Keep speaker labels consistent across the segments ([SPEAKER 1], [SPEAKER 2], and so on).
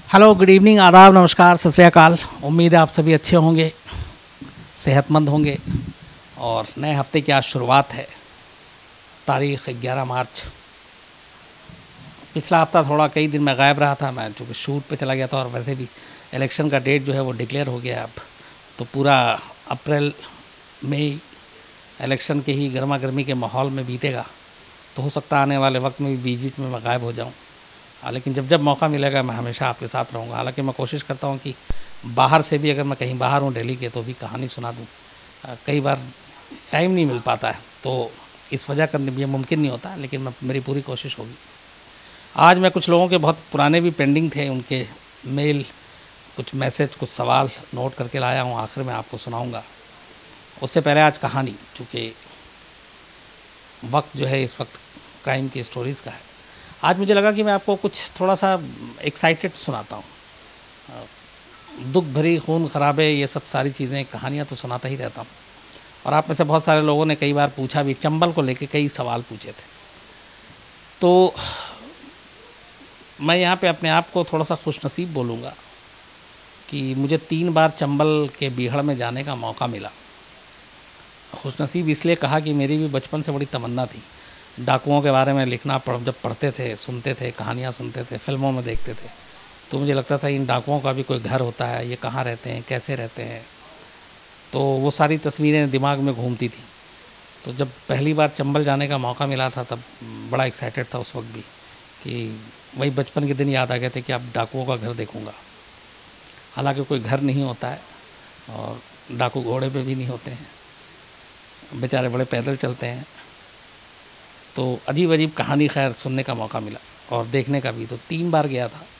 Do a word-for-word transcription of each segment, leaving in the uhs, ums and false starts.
[SPEAKER 1] Hello, good evening, आदाब, नमस्कार, सत श्री अकाल। उम्मीद है आप सभी अच्छे होंगे, सेहतमंद होंगे और नए हफ्ते की आज शुरुआत है। तारीख़ ग्यारह मार्च। पिछला हफ्ता थोड़ा कई दिन मैं गायब रहा था, मैं चूँकि शूट पे चला गया था और वैसे भी इलेक्शन का डेट जो है वो डिक्लेयर हो गया अब। तो पूरा अप्रैल मई इलेक्शन के ही गर्मा गर्मी के माहौल में बीतेगा। तो हो सकता है आने वाले वक्त में भी बीच बीच में मैं गायब हो जाऊँ, लेकिन जब जब मौका मिलेगा मैं हमेशा आपके साथ रहूँगा। हालांकि मैं कोशिश करता हूँ कि बाहर से भी, अगर मैं कहीं बाहर हूँ दिल्ली के, तो भी कहानी सुना दूँ। कई बार टाइम नहीं मिल पाता है, तो इस वजह का ये मुमकिन नहीं होता, लेकिन मैं मेरी पूरी कोशिश होगी। आज मैं कुछ लोगों के बहुत पुराने भी पेंडिंग थे, उनके मेल, कुछ मैसेज, कुछ सवाल नोट करके लाया हूँ, आखिर में आपको सुनाऊँगा। उससे पहले आज कहानी, चूँकि वक्त जो है इस वक्त क्राइम की स्टोरीज़ का है, आज मुझे लगा कि मैं आपको कुछ थोड़ा सा एक्साइटेड सुनाता हूँ। दुख भरी, खून खराबे, ये सब सारी चीज़ें, कहानियाँ तो सुनाता ही रहता हूँ। और आप में से बहुत सारे लोगों ने कई बार पूछा भी, चंबल को लेके कई सवाल पूछे थे। तो मैं यहाँ पे अपने आप को थोड़ा सा खुशनसीब बोलूँगा कि मुझे तीन बार चंबल के बीहड़ में जाने का मौका मिला। खुशनसीब इसलिए कहा कि मेरी भी बचपन से बड़ी तमन्ना थी डाकुओं के बारे में लिखना। पढ़ जब पढ़ते थे, सुनते थे, कहानियाँ सुनते थे, फिल्मों में देखते थे, तो मुझे लगता था इन डाकुओं का भी कोई घर होता है, ये कहाँ रहते हैं, कैसे रहते हैं। तो वो सारी तस्वीरें दिमाग में घूमती थी। तो जब पहली बार चंबल जाने का मौका मिला था, तब बड़ा एक्साइटेड था उस वक्त भी, कि वही बचपन के दिन याद आ गए थे कि अब डाकुओं का घर देखूँगा। हालांकि कोई घर नहीं होता है और डाकू घोड़े पे भी नहीं होते हैं, बेचारे बड़े पैदल चलते हैं। तो अजीब अजीब कहानी खैर सुनने का मौका मिला और देखने का भी। तो तीन बार गया था।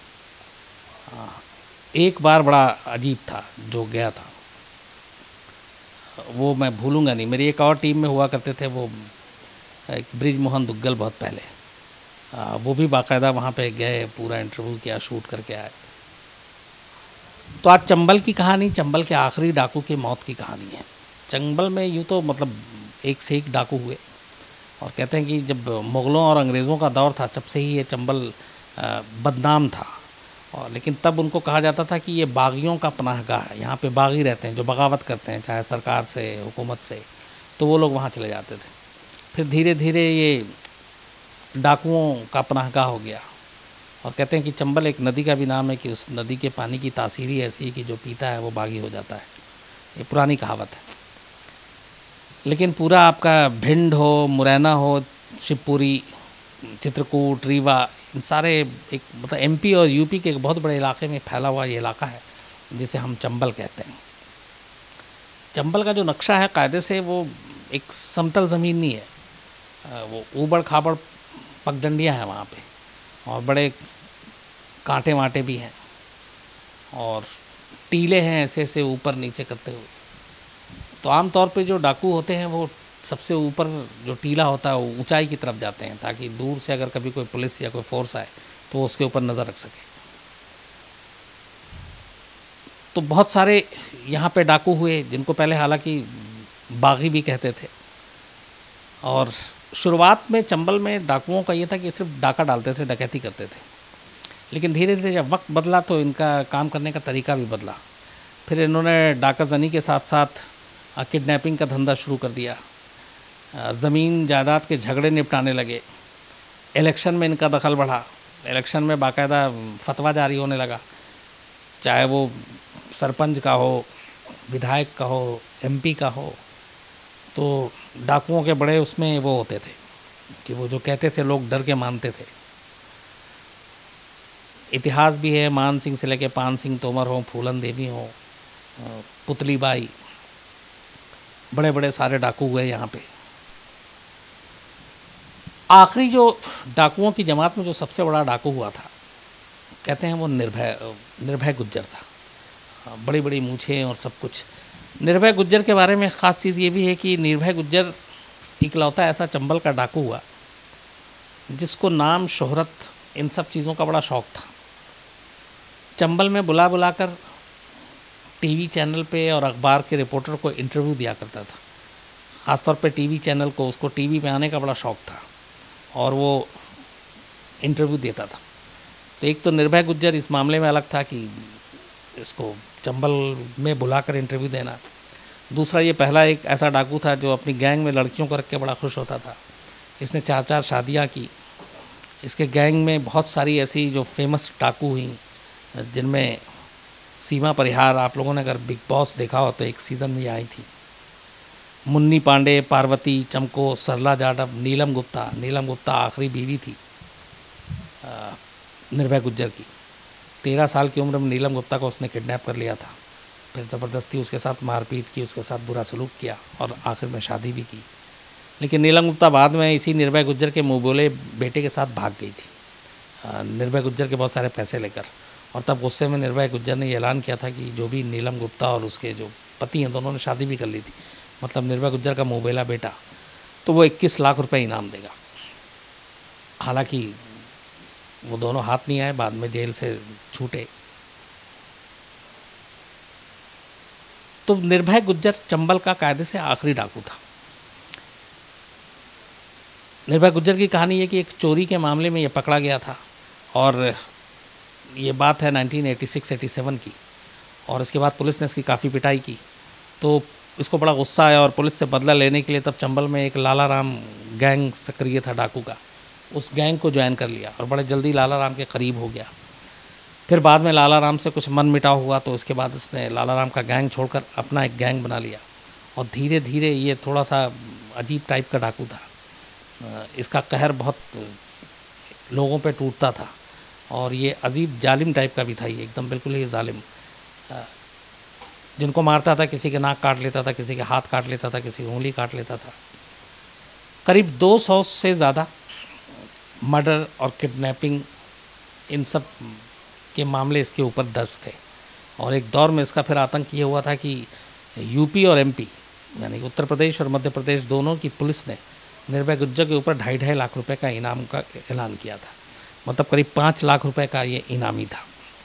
[SPEAKER 1] एक बार बड़ा अजीब था जो गया था, वो मैं भूलूंगा नहीं। मेरी एक और टीम में हुआ करते थे वो, एक ब्रिज मोहन दुग्गल, बहुत पहले, वो भी बाकायदा वहाँ पे गए, पूरा इंटरव्यू किया, शूट करके आए। तो आज चंबल की कहानी, चंबल के आखिरी डाकू की मौत की कहानी है। चंबल में यूँ तो मतलब एक से एक डाकू हुए, और कहते हैं कि जब मुग़लों और अंग्रेज़ों का दौर था, तब से ही ये चंबल बदनाम था। और लेकिन तब उनको कहा जाता था कि ये बागियों का पनाहगाह है, यहाँ पे बागी रहते हैं जो बगावत करते हैं, चाहे सरकार से, हुकूमत से, तो वो लोग वहाँ चले जाते थे। फिर धीरे धीरे ये डाकुओं का पनाहगाह हो गया। और कहते हैं कि चंबल एक नदी का भी नाम है कि उस नदी के पानी की तासीर ही ऐसी है कि जो पीता है वो बागी हो जाता है। ये पुरानी कहावत है। लेकिन पूरा आपका भिंड हो, मुरैना हो, शिवपुरी, चित्रकूट, रीवा, इन सारे एक मतलब एमपी और यूपी के एक बहुत बड़े इलाके में फैला हुआ ये इलाका है जिसे हम चंबल कहते हैं। चंबल का जो नक्शा है कायदे से वो एक समतल ज़मीन नहीं है, वो ऊबड़ खाबड़ पगडंडियाँ हैं वहाँ पे, और बड़े कांटे वांटे भी हैं और टीले हैं ऐसे ऐसे ऊपर नीचे करते हुए। तो आम तौर पे जो डाकू होते हैं वो सबसे ऊपर जो टीला होता है वो ऊंचाई की तरफ जाते हैं, ताकि दूर से अगर कभी कोई पुलिस या कोई फोर्स आए तो वो उसके ऊपर नज़र रख सके। तो बहुत सारे यहाँ पे डाकू हुए जिनको पहले हालांकि बागी भी कहते थे। और शुरुआत में चंबल में डाकुओं का ये था कि सिर्फ डाका डालते थे, डकैती करते थे। लेकिन धीरे धीरे जब वक्त बदला तो इनका काम करने का तरीका भी बदला। फिर इन्होंने डाकाजनी के साथ साथ किडनैपिंग का धंधा शुरू कर दिया, ज़मीन जायदाद के झगड़े निपटाने लगे। इलेक्शन में इनका दखल बढ़ा, इलेक्शन में बाकायदा फतवा जारी होने लगा, चाहे वो सरपंच का हो, विधायक का हो, एमपी का हो। तो डाकुओं के बड़े उसमें वो होते थे कि वो जो कहते थे लोग डर के मानते थे। इतिहास भी है, मान सिंह से लेके पान सिंह तोमर हो, फूलन देवी हो, पुतली बाई, बड़े बड़े सारे डाकू हुए यहाँ पे। आखिरी जो डाकुओं की जमात में जो सबसे बड़ा डाकू हुआ था, कहते हैं वो निर्भय निर्भय गुज्जर था। बड़ी बड़ी मूछें और सब कुछ। निर्भय गुज्जर के बारे में ख़ास चीज़ ये भी है कि निर्भय गुज्जर इकलौता ऐसा चंबल का डाकू हुआ जिसको नाम, शोहरत, इन सब चीज़ों का बड़ा शौक़ था। चंबल में बुला बुलाकर टीवी चैनल पे और अखबार के रिपोर्टर को इंटरव्यू दिया करता था। ख़ासतौर पे टीवी चैनल को, उसको टीवी पे आने का बड़ा शौक़ था और वो इंटरव्यू देता था। तो एक तो निर्भय गुज्जर इस मामले में अलग था कि इसको चंबल में बुलाकर इंटरव्यू देना। दूसरा, ये पहला एक ऐसा डाकू था जो अपनी गैंग में लड़कियों को रख के बड़ा खुश होता था। इसने चार चार शादियाँ की। इसके गैंग में बहुत सारी ऐसी जो फेमस डाकू हुई, जिनमें सीमा परिहार, आप लोगों ने अगर बिग बॉस देखा हो तो एक सीज़न में आई थी, मुन्नी पांडे, पार्वती, चमको, सरला जाटव, नीलम गुप्ता। नीलम गुप्ता आखिरी बीवी थी निर्भय गुज्जर की। तेरह साल की उम्र में नीलम गुप्ता को उसने किडनैप कर लिया था, फिर ज़बरदस्ती उसके साथ मारपीट की, उसके साथ बुरा सलूक किया और आखिर में शादी भी की। लेकिन नीलम गुप्ता बाद में इसी निर्भय गुज्जर के मुँह बोले बेटे के साथ भाग गई थी, निर्भय गुज्जर के बहुत सारे पैसे लेकर। और तब गुस्से में निर्भय गुज्जर ने ऐलान किया था कि जो भी नीलम गुप्ता और उसके जो पति हैं दोनों ने शादी भी कर ली थी, मतलब निर्भय गुज्जर का मुँहबेला बेटा, तो वो इक्कीस लाख रुपए इनाम देगा। हालांकि वो दोनों हाथ नहीं आए, बाद में जेल से छूटे। तो निर्भय गुज्जर चंबल का कायदे से आखिरी डाकू था। निर्भय गुज्जर की कहानी है कि एक चोरी के मामले में ये पकड़ा गया था और ये बात है nineteen eighty six eighty seven की, और इसके बाद पुलिस ने इसकी काफ़ी पिटाई की। तो इसको बड़ा गुस्सा आया और पुलिस से बदला लेने के लिए तब चंबल में एक लाला राम गैंग सक्रिय था डाकू का, उस गैंग को ज्वाइन कर लिया और बड़े जल्दी लाला राम के करीब हो गया। फिर बाद में लाला राम से कुछ मन मिटाव हुआ, तो उसके बाद उसने लाला राम का गैंग छोड़कर अपना एक गैंग बना लिया और धीरे धीरे ये थोड़ा सा अजीब टाइप का डाकू था। इसका कहर बहुत लोगों पे टूटता था और ये अजीब जालिम टाइप का भी था। ये एकदम बिल्कुल ही जालिम, जिनको मारता था किसी के नाक काट लेता था, किसी के हाथ काट लेता था, किसी की उंगली काट लेता था। करीब दो सौ से ज़्यादा मर्डर और किडनैपिंग, इन सब के मामले इसके ऊपर दर्ज थे। और एक दौर में इसका फिर आतंक ये हुआ था कि यूपी और एमपी यानी उत्तर प्रदेश और मध्य प्रदेश दोनों की पुलिस ने निर्भय गुज्जर के ऊपर ढाई ढाई लाख रुपए का इनाम का ऐलान किया था, मतलब करीब पाँच लाख रुपए का ये इनामी था।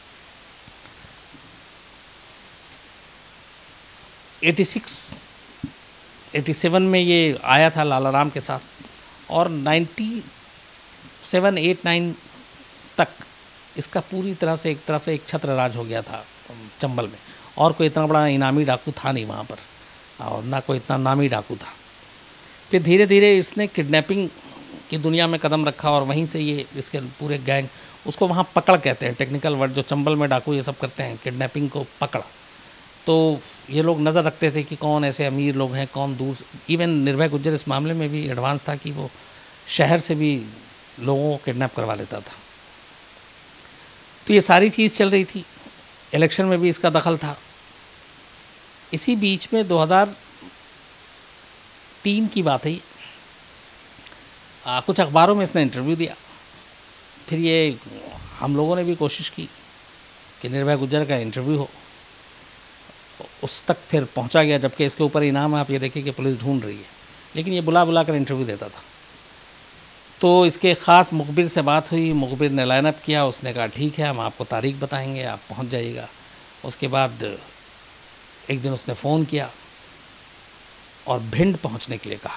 [SPEAKER 1] एटी सिक्स एटी सेवन में ये आया था लाला राम के साथ और नाइन्टी सेवन एट नाइन तक इसका पूरी तरह से एक तरह से एक छत्र राज हो गया था चंबल में। और कोई इतना बड़ा इनामी डाकू था नहीं वहाँ पर और ना कोई इतना नामी डाकू था। फिर धीरे धीरे इसने किडनैपिंग की दुनिया में कदम रखा और वहीं से ये इसके पूरे गैंग, उसको वहाँ पकड़ कहते हैं, टेक्निकल वर्ड जो चंबल में डाकू ये सब करते हैं, किडनैपिंग को पकड़। तो ये लोग नज़र रखते थे कि कौन ऐसे अमीर लोग हैं, कौन दूर। इवन निर्भय गुज्जर इस मामले में भी एडवांस था कि वो शहर से भी लोगों को किडनैप करवा लेता था। तो ये सारी चीज़ चल रही थी। इलेक्शन में भी इसका दखल था। इसी बीच में दो हज़ार तीन की बात है, आ, कुछ अखबारों में इसने इंटरव्यू दिया। फिर ये हम लोगों ने भी कोशिश की कि निर्भय गुज्जर का इंटरव्यू हो, उस तक फिर पहुंचा गया, जबकि इसके ऊपर इनाम है, आप ये देखिए कि पुलिस ढूंढ रही है, लेकिन ये बुला बुला कर इंटरव्यू देता था। तो इसके ख़ास मुखबिर से बात हुई, मुखबिर ने लाइनअप किया, उसने कहा ठीक है हम आपको तारीख बताएंगे, आप पहुंच जाइएगा। उसके बाद एक दिन उसने फ़ोन किया और भिंड पहुंचने के लिए कहा।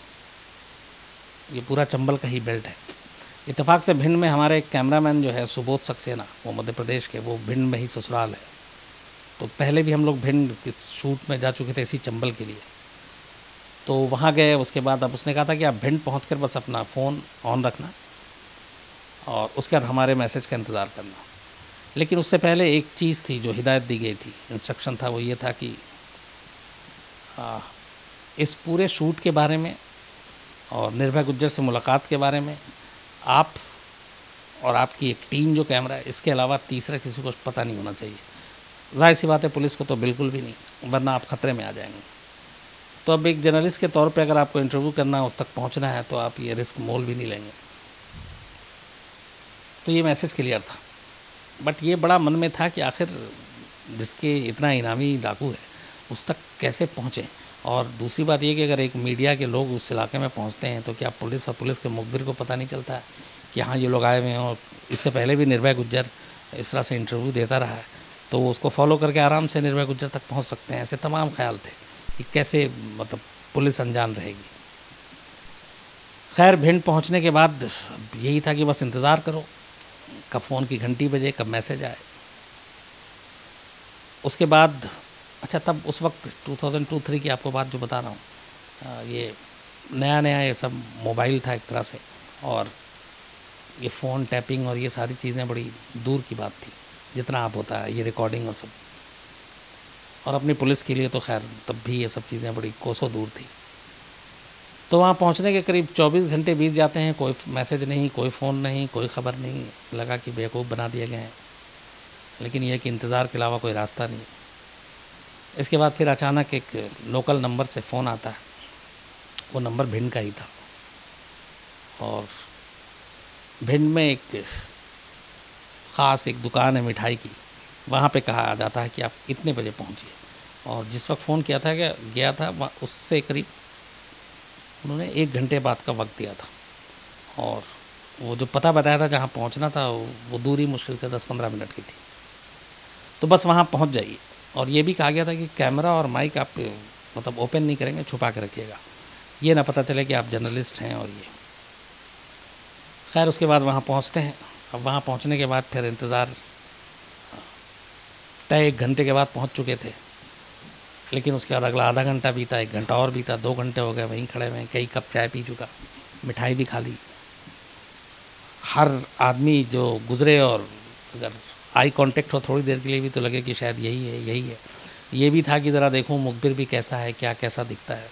[SPEAKER 1] ये पूरा चंबल का ही बेल्ट है। इत्तेफाक से भिंड में हमारे एक कैमरामैन जो है सुबोध सक्सेना, वो मध्य प्रदेश के, वो भिंड में ही ससुराल है। तो पहले भी हम लोग भिंड किस शूट में जा चुके थे इसी चंबल के लिए, तो वहाँ गए। उसके बाद अब उसने कहा था कि आप भिंड पहुँच कर बस अपना फ़ोन ऑन रखना और उसके बाद हमारे मैसेज का इंतज़ार करना। लेकिन उससे पहले एक चीज़ थी जो हिदायत दी गई थी, इंस्ट्रक्शन था, वो ये था कि आ, इस पूरे शूट के बारे में और निर्भय गुज्जर से मुलाकात के बारे में आप और आपकी एक टीम जो कैमरा है, इसके अलावा तीसरा किसी को पता नहीं होना चाहिए। जाहिर सी बात है पुलिस को तो बिल्कुल भी नहीं, वरना आप ख़तरे में आ जाएंगे। तो अब एक जर्नलिस्ट के तौर पे अगर आपको इंटरव्यू करना है, उस तक पहुंचना है, तो आप ये रिस्क मोल भी नहीं लेंगे। तो ये मैसेज क्लियर था, बट ये बड़ा मन में था कि आखिर जिसके इतना इनामी डाकू है उस तक कैसे पहुँचें। और दूसरी बात ये कि अगर एक मीडिया के लोग उस इलाके में पहुंचते हैं तो क्या पुलिस और पुलिस के मुखबिर को पता नहीं चलता है कि हाँ ये लोग आए हुए हैं। और इससे पहले भी निर्भय गुज्जर इस तरह से इंटरव्यू देता रहा है, तो वो उसको फॉलो करके आराम से निर्भय गुज्जर तक पहुंच सकते हैं। ऐसे तमाम ख्याल थे कि कैसे मतलब पुलिस अनजान रहेगी। खैर भिंड पहुंचने के बाद यही था कि बस इंतज़ार करो कब फ़ोन की घंटी बजे, कब मैसेज आए। उसके बाद अच्छा तब उस वक्त टू थाउज़ेंड टू थ्री की आपको बात जो बता रहा हूँ, ये नया नया ये सब मोबाइल था एक तरह से, और ये फ़ोन टैपिंग और ये सारी चीज़ें बड़ी दूर की बात थी, जितना आप होता है ये रिकॉर्डिंग और सब। और अपनी पुलिस के लिए तो खैर तब भी ये सब चीज़ें बड़ी कोसों दूर थी। तो वहाँ पहुँचने के करीब चौबीस घंटे बीत जाते हैं, कोई मैसेज नहीं, कोई फ़ोन नहीं, कोई ख़बर नहीं। लगा कि बेवकूफ़ बना दिए गए हैं, लेकिन यह कि इंतज़ार के अलावा कोई रास्ता नहीं। इसके बाद फिर अचानक एक लोकल नंबर से फ़ोन आता है, वो नंबर भिंड का ही था, और भिंड में एक ख़ास एक दुकान है मिठाई की, वहाँ पे कहा जाता है कि आप इतने बजे पहुँचिए। और जिस वक्त फ़ोन किया था कि गया था वहाँ, उससे करीब उन्होंने एक घंटे बाद का वक्त दिया था, और वो जो पता बताया था जहाँ पहुँचना था वो दूरी मुश्किल से दस पंद्रह मिनट की थी। तो बस वहाँ पहुँच जाइए, और ये भी कहा गया था कि कैमरा और माइक आप मतलब ओपन नहीं करेंगे, छुपा के रखिएगा, ये ना पता चले कि आप जर्नलिस्ट हैं। और ये खैर उसके बाद वहाँ पहुँचते हैं। अब वहाँ पहुँचने के बाद फिर इंतज़ार तय एक घंटे के बाद पहुँच चुके थे, लेकिन उसके बाद अगला आधा घंटा बीता, एक घंटा और बीता, दो घंटे हो गए वहीं खड़े हुए, कई कप चाय पी चुका, मिठाई भी खा ली। हर आदमी जो गुज़रे और अगर आई कांटेक्ट हो थोड़ी देर के लिए भी तो लगे कि शायद यही है यही है। ये भी था कि ज़रा देखूं मुखबिर भी कैसा है, क्या कैसा दिखता है।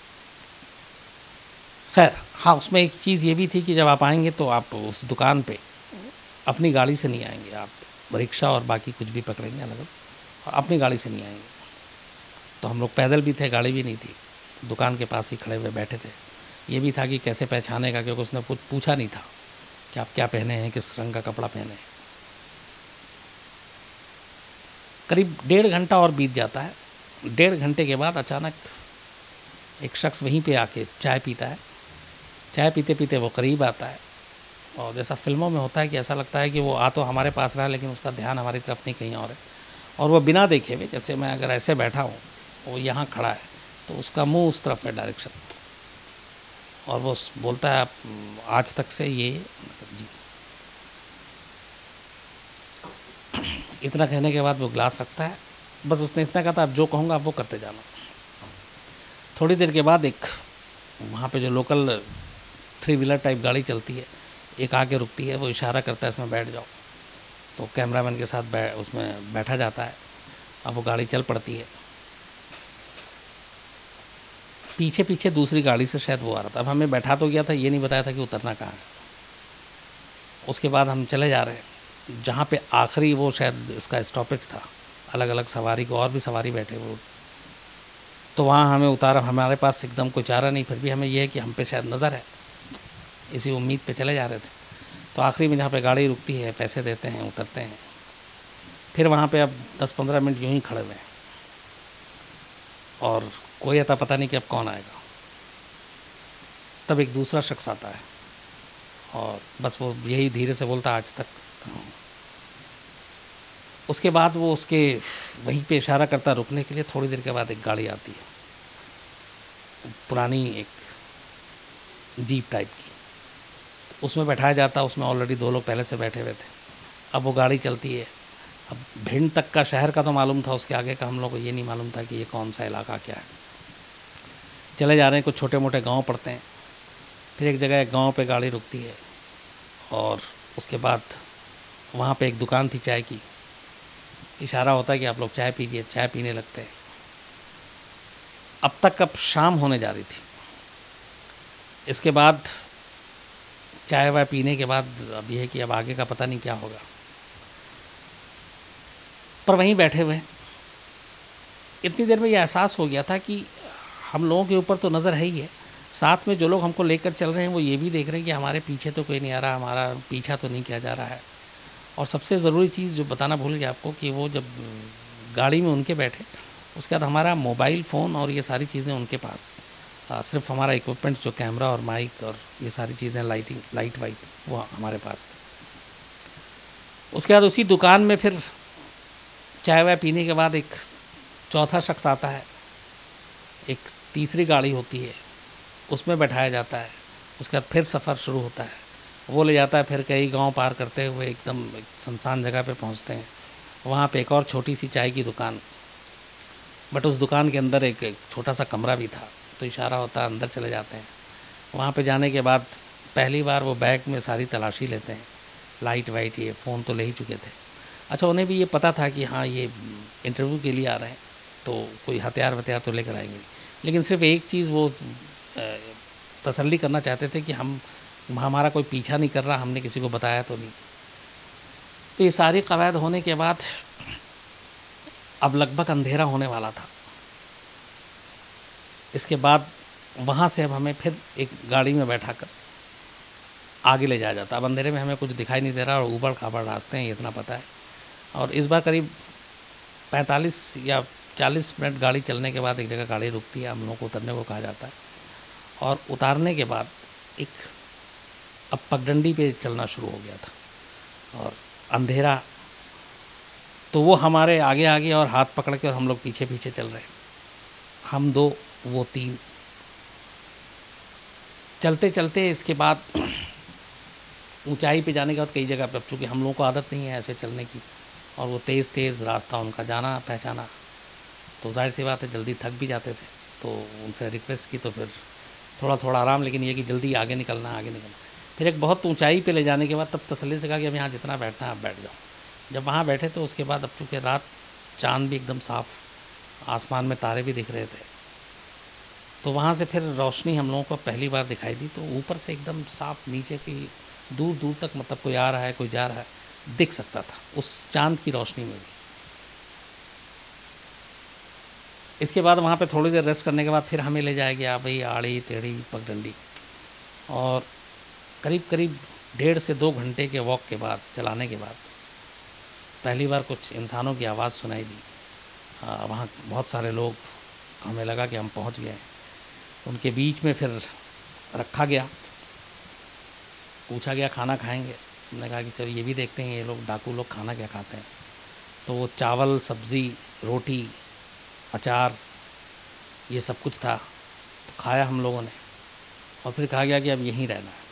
[SPEAKER 1] खैर हाँ, उसमें एक चीज़ ये भी थी कि जब आप आएंगे तो आप उस दुकान पे अपनी गाड़ी से नहीं आएंगे, आप रिक्शा और बाकी कुछ भी पकड़ेंगे अलग, और अपनी गाड़ी से नहीं आएंगे। तो हम लोग पैदल भी थे, गाड़ी भी नहीं थी, तो दुकान के पास ही खड़े हुए बैठे थे। ये भी था कि कैसे पहचानेगा, क्योंकि उसने कुछ पूछा नहीं था कि आप क्या पहने हैं, किस रंग का कपड़ा पहने हैं। करीब डेढ़ घंटा और बीत जाता है। डेढ़ घंटे के बाद अचानक एक शख्स वहीं पे आके चाय पीता है। चाय पीते पीते वो करीब आता है, और जैसा फिल्मों में होता है कि ऐसा लगता है कि वो आ तो हमारे पास रहा, लेकिन उसका ध्यान हमारी तरफ नहीं कहीं और है। और वो बिना देखे हुए, जैसे मैं अगर ऐसे बैठा हूँ, वो यहाँ खड़ा है, तो उसका मुंह उस तरफ है डायरेक्शन, और वो बोलता है आप आज तक से ये जी। इतना कहने के बाद वो ग्लास रखता है, बस उसने इतना कहा था आप जो कहूँगा आप वो करते जाना। थोड़ी देर के बाद एक वहाँ पे जो लोकल थ्री व्हीलर टाइप गाड़ी चलती है, एक आके रुकती है, वो इशारा करता है इसमें बैठ जाओ। तो कैमरामैन के साथ बै उसमें बैठा जाता है। अब वो गाड़ी चल पड़ती है, पीछे पीछे दूसरी गाड़ी से शायद वो आ रहा था। अब हमें बैठा तो गया था, ये नहीं बताया था कि उतरना कहाँ है। उसके बाद हम चले जा रहे हैं जहाँ पे आखिरी वो शायद इसका स्टॉपेज था, अलग अलग सवारी को और भी सवारी बैठे वो, तो वहाँ हमें उतारा। हमारे पास एकदम कोई चारा नहीं, फिर भी हमें यह है कि हम पे शायद नज़र है, इसी उम्मीद पे चले जा रहे थे। तो आखिरी में जहाँ पे गाड़ी रुकती है, पैसे देते हैं, उतरते हैं। फिर वहाँ पे अब दस पंद्रह मिनट यूँ ही खड़े हुए हैं, और कोई अता पता नहीं कि अब कौन आएगा। तब एक दूसरा शख्स आता है, और बस वो यही धीरे से बोलता आज तक। उसके बाद वो उसके वहीं पे इशारा करता रुकने के लिए। थोड़ी देर के बाद एक गाड़ी आती है, पुरानी एक जीप टाइप की, तो उसमें बैठाया जाता। उसमें ऑलरेडी दो लोग पहले से बैठे हुए थे। अब वो गाड़ी चलती है। अब भिंड तक का शहर का तो मालूम था, उसके आगे का हम लोग को ये नहीं मालूम था कि ये कौन सा इलाका क्या है। चले जा रहे हैं, कुछ छोटे मोटे गांव पड़ते हैं। फिर एक जगह एक गांव पे गाड़ी रुकती है, और उसके बाद वहाँ पे एक दुकान थी चाय की। इशारा होता है कि आप लोग चाय पीजिए, चाय पीने लगते हैं। अब तक अब शाम होने जा रही थी। इसके बाद चाय वाय पीने के बाद अब यह है कि अब आगे का पता नहीं क्या होगा, पर वहीं बैठे हुए इतनी देर में ये एहसास हो गया था कि हम लोगों के ऊपर तो नज़र है ही है, साथ में जो लोग हमको लेकर चल रहे हैं वो ये भी देख रहे हैं कि हमारे पीछे तो कोई नहीं आ रहा, हमारा पीछा तो नहीं किया जा रहा है। और सबसे ज़रूरी चीज़ जो बताना भूल गया आपको कि वो जब गाड़ी में उनके बैठे, उसके बाद हमारा मोबाइल फ़ोन और ये सारी चीज़ें उनके पास, आ, सिर्फ हमारा इक्विपमेंट जो कैमरा और माइक और ये सारी चीज़ें लाइटिंग लाइट वाइट वो हमारे पास थी। उसके बाद उसी दुकान में फिर चाय वाय पीने के बाद एक चौथा शख्स आता है, एक तीसरी गाड़ी होती है, उसमें बैठाया जाता है। उसके बाद फिर सफ़र शुरू होता है। वो ले जाता है, फिर कई गांव पार करते हुए एकदम एक सुनसान जगह पे पहुंचते हैं। वहाँ पे एक और छोटी सी चाय की दुकान, बट उस दुकान के अंदर एक, एक छोटा सा कमरा भी था, तो इशारा होता है अंदर चले जाते हैं। वहाँ पे जाने के बाद पहली बार वो बैग में सारी तलाशी लेते हैं, लाइट वाइट, ये फ़ोन तो ले ही चुके थे। अच्छा, उन्हें भी ये पता था कि हाँ ये इंटरव्यू के लिए आ रहे हैं, तो कोई हथियार वथियार तो लेकर आएंगे, लेकिन सिर्फ एक चीज़ वो तसल्ली करना चाहते थे कि हम हमारा कोई पीछा नहीं कर रहा, हमने किसी को बताया तो नहीं। तो ये सारी कवायद होने के बाद अब लगभग अंधेरा होने वाला था। इसके बाद वहाँ से अब हमें फिर एक गाड़ी में बैठा कर आगे ले जाया जाता। अब अंधेरे में हमें कुछ दिखाई नहीं दे रहा और ऊबड़ खाबड़ रास्ते हैं, ये इतना पता है। और इस बार करीब पैंतालीस या चालीस मिनट गाड़ी चलने के बाद एक जगह गाड़ी रुकती है, हम लोगों को उतरने को कहा जाता है। और उतारने के बाद एक अब पगडंडी पे चलना शुरू हो गया था और अंधेरा, तो वो हमारे आगे आगे और हाथ पकड़ के और हम लोग पीछे पीछे चल रहे हैं, हम दो वो तीन। चलते चलते इसके बाद ऊंचाई पे जाने के बाद कई जगह पे, अब चूँकि हम लोगों को आदत नहीं है ऐसे चलने की, और वो तेज़ तेज़ रास्ता उनका जाना पहचाना, तो जाहिर सी बात है जल्दी थक भी जाते थे। तो उनसे रिक्वेस्ट की तो फिर थोड़ा थोड़ा आराम, लेकिन ये कि जल्दी आगे निकलना आगे निकलना। फिर एक बहुत ऊंचाई पे ले जाने के बाद तब तसल्ली से कहा कि अब यहाँ जितना बैठना है आप बैठ जाओ। जब वहाँ बैठे तो उसके बाद अब चूँकि रात, चाँद भी एकदम साफ़, आसमान में तारे भी दिख रहे थे, तो वहाँ से फिर रोशनी हम लोगों को पहली बार दिखाई दी। तो ऊपर से एकदम साफ़ नीचे की दूर दूर तक, मतलब कोई आ रहा है कोई जा रहा है, दिख सकता था उस चाँद की रोशनी में भी। इसके बाद वहाँ पे थोड़ी देर रेस्ट करने के बाद फिर हमें ले जाया गया भाई आड़ी टेढ़ी पगडंडी, और करीब करीब डेढ़ से दो घंटे के वॉक के बाद, चलाने के बाद, पहली बार कुछ इंसानों की आवाज़ सुनाई दी। वहाँ बहुत सारे लोग, हमें लगा कि हम पहुँच गए। उनके बीच में फिर रखा गया, पूछा गया खाना खाएंगे। हमने कहा कि चलो ये भी देखते हैं ये लोग डाकू लोग खाना क्या खाते हैं। तो वो चावल, सब्ज़ी, रोटी, अचार, ये सब कुछ था, तो खाया हम लोगों ने। और फिर कहा गया कि अब यहीं रहना है।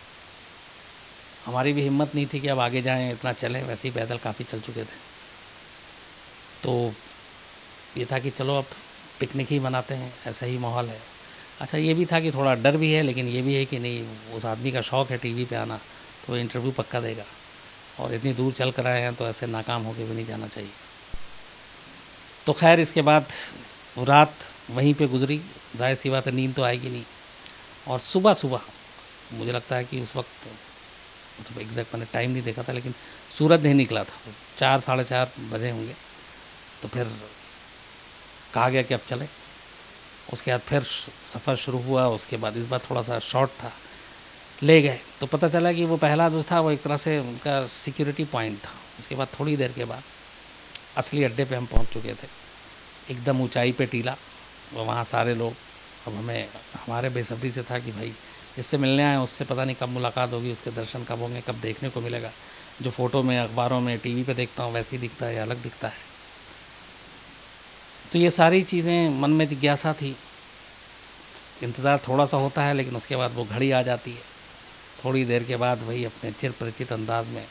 [SPEAKER 1] हमारी भी हिम्मत नहीं थी कि अब आगे जाएं, इतना चलें, वैसे ही पैदल काफ़ी चल चुके थे। तो ये था कि चलो अब पिकनिक ही मनाते हैं, ऐसा ही माहौल है। अच्छा, ये भी था कि थोड़ा डर भी है, लेकिन ये भी है कि नहीं, उस आदमी का शौक़ है टीवी पे आना, तो इंटरव्यू पक्का देगा, और इतनी दूर चल कर आए हैं तो ऐसे नाकाम होके भी नहीं जाना चाहिए। तो खैर इसके बाद वो रात वहीं पे गुजरी। जाहिर सी बात है नींद तो आएगी नहीं। और सुबह सुबह मुझे लगता है कि उस वक्त, मतलब एग्जैक्ट मैंने टाइम नहीं देखा था, लेकिन सूरज नहीं निकला था, चार साढ़े चार बजे होंगे। तो फिर कहा गया कि अब चले। उसके बाद फिर सफ़र शुरू हुआ। उसके बाद इस बार थोड़ा सा शॉर्ट था, ले गए तो पता चला कि वो पहला जो था वो एक तरह से उनका सिक्योरिटी पॉइंट था। उसके बाद थोड़ी देर के बाद असली अड्डे पे हम पहुंच चुके थे, एकदम ऊंचाई पे टीला, और वहाँ सारे लोग। अब हमें, हमारे बेसब्री से था कि भाई जिससे मिलने आए उससे पता नहीं कब मुलाकात होगी, उसके दर्शन कब होंगे, कब देखने को मिलेगा। जो फ़ोटो में, अखबारों में, टीवी पे देखता हूँ वैसे ही दिखता है या अलग दिखता है। तो ये सारी चीज़ें मन में जिज्ञासा थी। इंतज़ार थोड़ा सा होता है, लेकिन उसके बाद वो घड़ी आ जाती है। थोड़ी देर के बाद वही अपने चिर परिचित अंदाज में,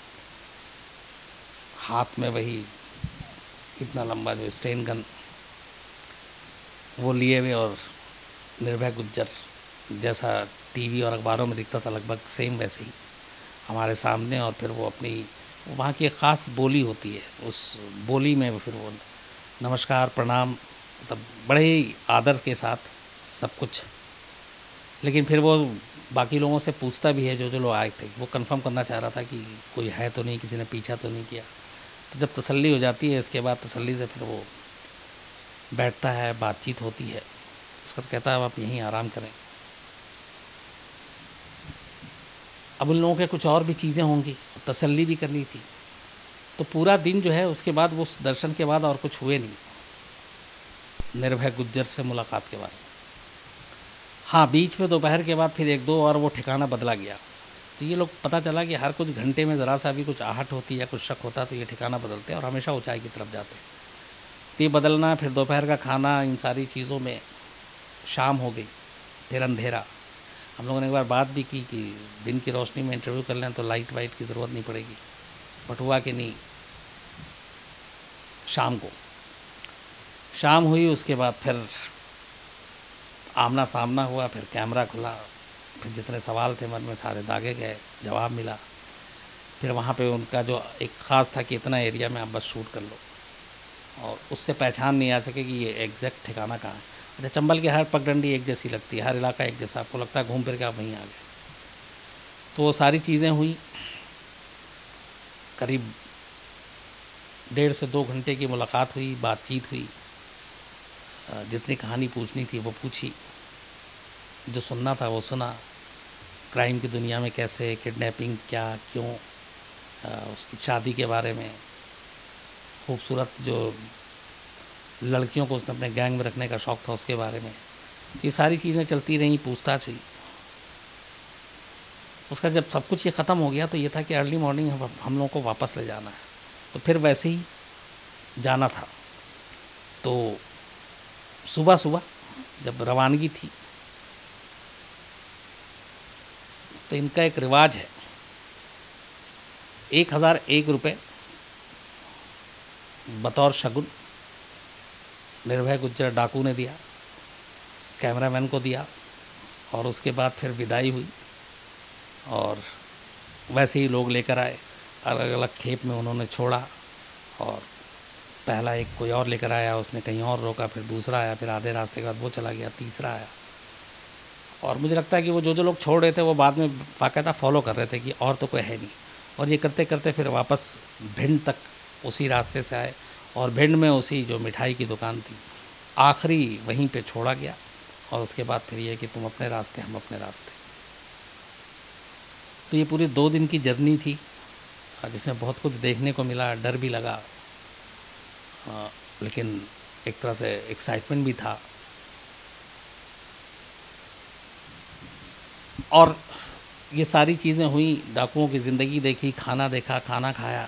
[SPEAKER 1] हाथ में वही इतना लंबा जो स्टेन गन वो लिए हुए, और निर्भय गुज्जर जैसा टीवी और अखबारों में दिखता था लगभग सेम वैसे ही हमारे सामने। और फिर वो अपनी, वहाँ की एक ख़ास बोली होती है, उस बोली में फिर वो नमस्कार, प्रणाम, मतलब बड़े ही आदर के साथ सब कुछ। लेकिन फिर वो बाकी लोगों से पूछता भी है, जो जो लोग आए थे, वो कंफर्म करना चाह रहा था कि कोई है तो नहीं, किसी ने पीछा तो नहीं किया। तो जब तसल्ली हो जाती है, इसके बाद तसल्ली से फिर वो बैठता है, बातचीत होती है। उसका तो कहता है आप यहीं आराम करें। अब उन लोगों के कुछ और भी चीज़ें होंगी, तसल्ली भी करनी थी। तो पूरा दिन जो है उसके बाद, वो दर्शन के बाद और कुछ हुए नहीं, निर्भय गुज्जर से मुलाकात के बाद। हाँ, बीच में दोपहर के बाद फिर एक दो और वो ठिकाना बदला गया। तो ये लोग, पता चला कि हर कुछ घंटे में ज़रा सा भी कुछ आहट होती या कुछ शक होता तो ये ठिकाना बदलते और हमेशा ऊंचाई की तरफ जाते। तो ये बदलना, फिर दोपहर का खाना, इन सारी चीज़ों में शाम हो गई, फिर अंधेरा। हम लोगों ने एक बार बात भी की कि दिन की रोशनी में इंटरव्यू कर लें तो लाइट वाइट की ज़रूरत नहीं पड़ेगी, बट हुआ कि नहीं। शाम को शाम हुई, उसके बाद फिर आमना सामना हुआ, फिर कैमरा खुला, फिर जितने सवाल थे मन में सारे दागे गए, जवाब मिला। फिर वहाँ पे उनका जो एक ख़ास था कि इतना एरिया में आप बस शूट कर लो, और उससे पहचान नहीं आ सके कि ये एग्जैक्ट ठिकाना कहाँ है। अच्छा, चंबल की हर पगडंडी एक जैसी लगती है, हर इलाका एक जैसा, आपको लगता है घूम फिर के आप वहीं आ गए। तो वो सारी चीज़ें हुई। करीब डेढ़ से दो घंटे की मुलाकात हुई, बातचीत हुई, जितनी कहानी पूछनी थी वो पूछी, जो सुनना था वो सुना। क्राइम की दुनिया में कैसे, किडनैपिंग क्या, क्यों, उसकी शादी के बारे में, खूबसूरत जो लड़कियों को उसने अपने गैंग में रखने का शौक़ था उसके बारे में। ये सारी चीज़ें चलती रहीं, पूछताछ हुई। उसका जब सब कुछ ये ख़त्म हो गया तो ये था कि अर्ली मॉर्निंग हम हम लोगों को वापस ले जाना है। तो फिर वैसे ही जाना था। तो सुबह सुबह जब रवानगी थी तो इनका एक रिवाज है, एक हज़ार एक रुपये बतौर शगुन निर्भय गुज्जर डाकू ने दिया, कैमरामैन को दिया, और उसके बाद फिर विदाई हुई। और वैसे ही लोग लेकर आए, अलग अलग खेप में उन्होंने छोड़ा, और पहला एक कोई और लेकर आया, उसने कहीं और रोका, फिर दूसरा आया, फिर आधे रास्ते के बाद वो चला गया, तीसरा आया। और मुझे लगता है कि वो जो जो लोग छोड़ रहे थे वो बाद में बाकायदा फॉलो कर रहे थे कि और तो कोई है नहीं। और ये करते करते फिर वापस भिंड तक उसी रास्ते से आए, और भिंड में उसी जो मिठाई की दुकान थी आखिरी वहीं पे छोड़ा गया। और उसके बाद फिर ये कि तुम अपने रास्ते, हम अपने रास्ते। तो ये पूरी दो दिन की जर्नी थी, जिसमें बहुत कुछ देखने को मिला, डर भी लगा, आ, लेकिन एक तरह से एक्साइटमेंट भी था। और ये सारी चीज़ें हुई, डाकुओं की ज़िंदगी देखी, खाना देखा, खाना खाया।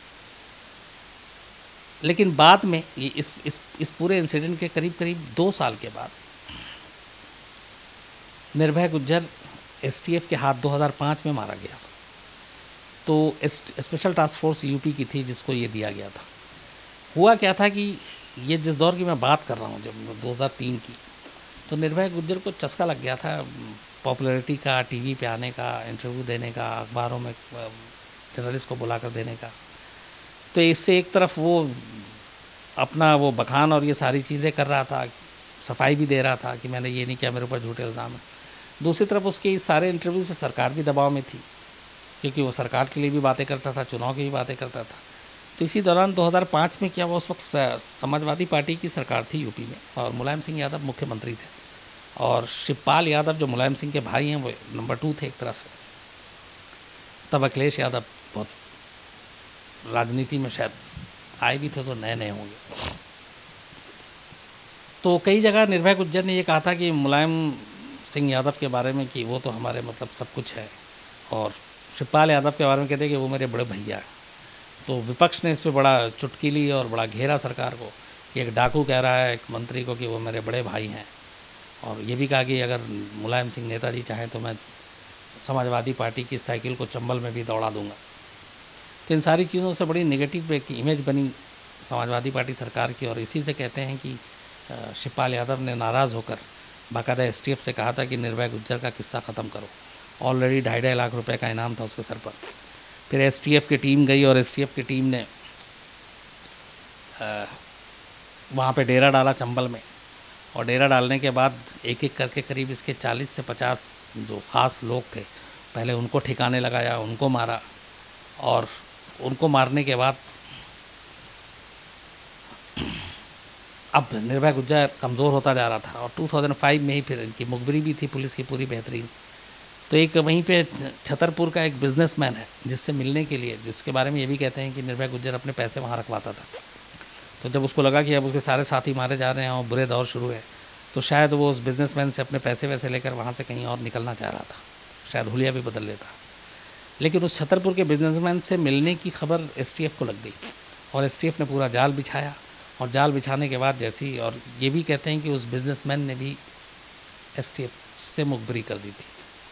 [SPEAKER 1] लेकिन बाद में ये इस इस इस पूरे इंसिडेंट के करीब करीब दो साल के बाद निर्भय गुज्जर एसटीएफ के हाथ दो हज़ार पाँच में मारा गया। तो स्पेशल टास्क फोर्स यूपी की थी जिसको ये दिया गया था। हुआ क्या था कि ये जिस दौर की मैं बात कर रहा हूँ, जब दो हज़ार तीन की, तो निर्भय गुज्जर को चस्का लग गया था पॉपुलैरिटी का, टीवी पे आने का, इंटरव्यू देने का, अखबारों में जर्नलिस्ट को बुलाकर देने का। तो इससे एक तरफ वो अपना वो बखान और ये सारी चीज़ें कर रहा था, सफाई भी दे रहा था कि मैंने ये नहीं किया, मेरे ऊपर झूठे इल्ज़ाम है। दूसरी तरफ उसके इस सारे इंटरव्यू से सरकार भी दबाव में थी, क्योंकि वो सरकार के लिए भी बातें करता था, चुनाव की भी बातें करता था। तो इसी दौरान दो हज़ार पाँच में क्या, वो उस वक्त समाजवादी पार्टी की सरकार थी यूपी में, और मुलायम सिंह यादव मुख्यमंत्री थे, और शिवपाल यादव जो मुलायम सिंह के भाई हैं वो नंबर टू थे एक तरह से। तब अखिलेश यादव बहुत राजनीति में शायद आए भी थे, तो नए नए होंगे। तो कई जगह निर्भय गुज्जर ने ये कहा था कि मुलायम सिंह यादव के बारे में कि वो तो हमारे मतलब सब कुछ है, और शिवपाल यादव के बारे में कहते कि वो मेरे बड़े भैया। तो विपक्ष ने इस पर बड़ा चुटकी ली और बड़ा घेरा सरकार को कि एक डाकू कह रहा है एक मंत्री को कि वो मेरे बड़े भाई हैं, और ये भी कहा कि अगर मुलायम सिंह नेताजी चाहें तो मैं समाजवादी पार्टी की साइकिल को चंबल में भी दौड़ा दूंगा। तो इन सारी चीज़ों से बड़ी नेगेटिव एक इमेज बनी समाजवादी पार्टी सरकार की, और इसी से कहते हैं कि शिवपाल यादव ने नाराज़ होकर बाकायदा एसटीएफ से कहा था कि निर्भय गुज्जर का किस्सा ख़त्म करो। ऑलरेडी ढाई ढाई लाख रुपए का इनाम था उसके सर पर। फिर एसटीएफ की टीम गई, और एसटीएफ की टीम ने वहाँ पे डेरा डाला चंबल में, और डेरा डालने के बाद एक एक करके करीब इसके चालीस से पचास जो ख़ास लोग थे, पहले उनको ठिकाने लगाया, उनको मारा, और उनको मारने के बाद अब निर्भय गुज्जर कमज़ोर होता जा रहा था। और दो हज़ार पाँच में ही फिर इनकी मुखबिरी भी थी पुलिस की पूरी बेहतरीन। तो एक वहीं पे छतरपुर का एक बिजनेसमैन है जिससे मिलने के लिए, जिसके बारे में ये भी कहते हैं कि निर्भय गुज्जर अपने पैसे वहाँ रखवाता था। तो जब उसको लगा कि अब उसके सारे साथी मारे जा रहे हैं और बुरे दौर शुरू है, तो शायद वो उस बिजनेसमैन से अपने पैसे वैसे लेकर वहाँ से कहीं और निकलना चाह रहा था, शायद हुलिया भी बदल लेता। लेकिन उस छतरपुर के बिजनेसमैन से मिलने की खबर एसटीएफ को लग गई, और एसटीएफ ने पूरा जाल बिछाया, और जाल बिछाने के बाद जैसी, और ये भी कहते हैं कि उस बिजनेसमैन ने भी एसटीएफ से मुखबिरी कर दी थी।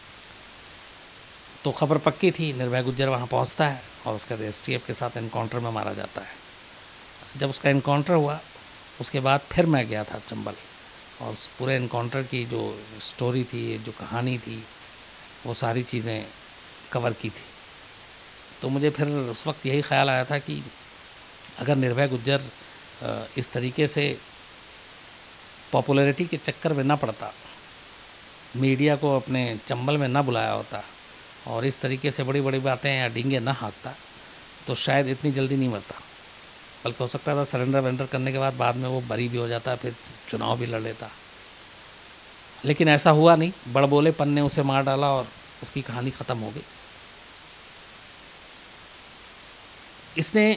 [SPEAKER 1] तो खबर पक्की थी, निर्भय गुज्जर वहाँ पहुँचता है और उसका एसटीएफ के साथ एनकाउंटर में मारा जाता है। जब उसका एनकाउंटर हुआ उसके बाद फिर मैं गया था चंबल, और उस पूरे एनकाउंटर की जो स्टोरी थी, जो कहानी थी, वो सारी चीज़ें कवर की थी। तो मुझे फिर उस वक्त यही ख्याल आया था कि अगर निर्भय गुज्जर इस तरीके से पॉपुलैरिटी के चक्कर में ना पड़ता, मीडिया को अपने चंबल में ना बुलाया होता और इस तरीके से बड़ी बड़ी बातें या डींगे ना हाँकता, तो शायद इतनी जल्दी नहीं मरता। बल्कि हो सकता था सरेंडर वेंडर करने के बाद बाद में वो बरी भी हो जाता, फिर चुनाव भी लड़ लेता। लेकिन ऐसा हुआ नहीं, बड़बोलेपन ने उसे मार डाला और उसकी कहानी ख़त्म हो गई। इसने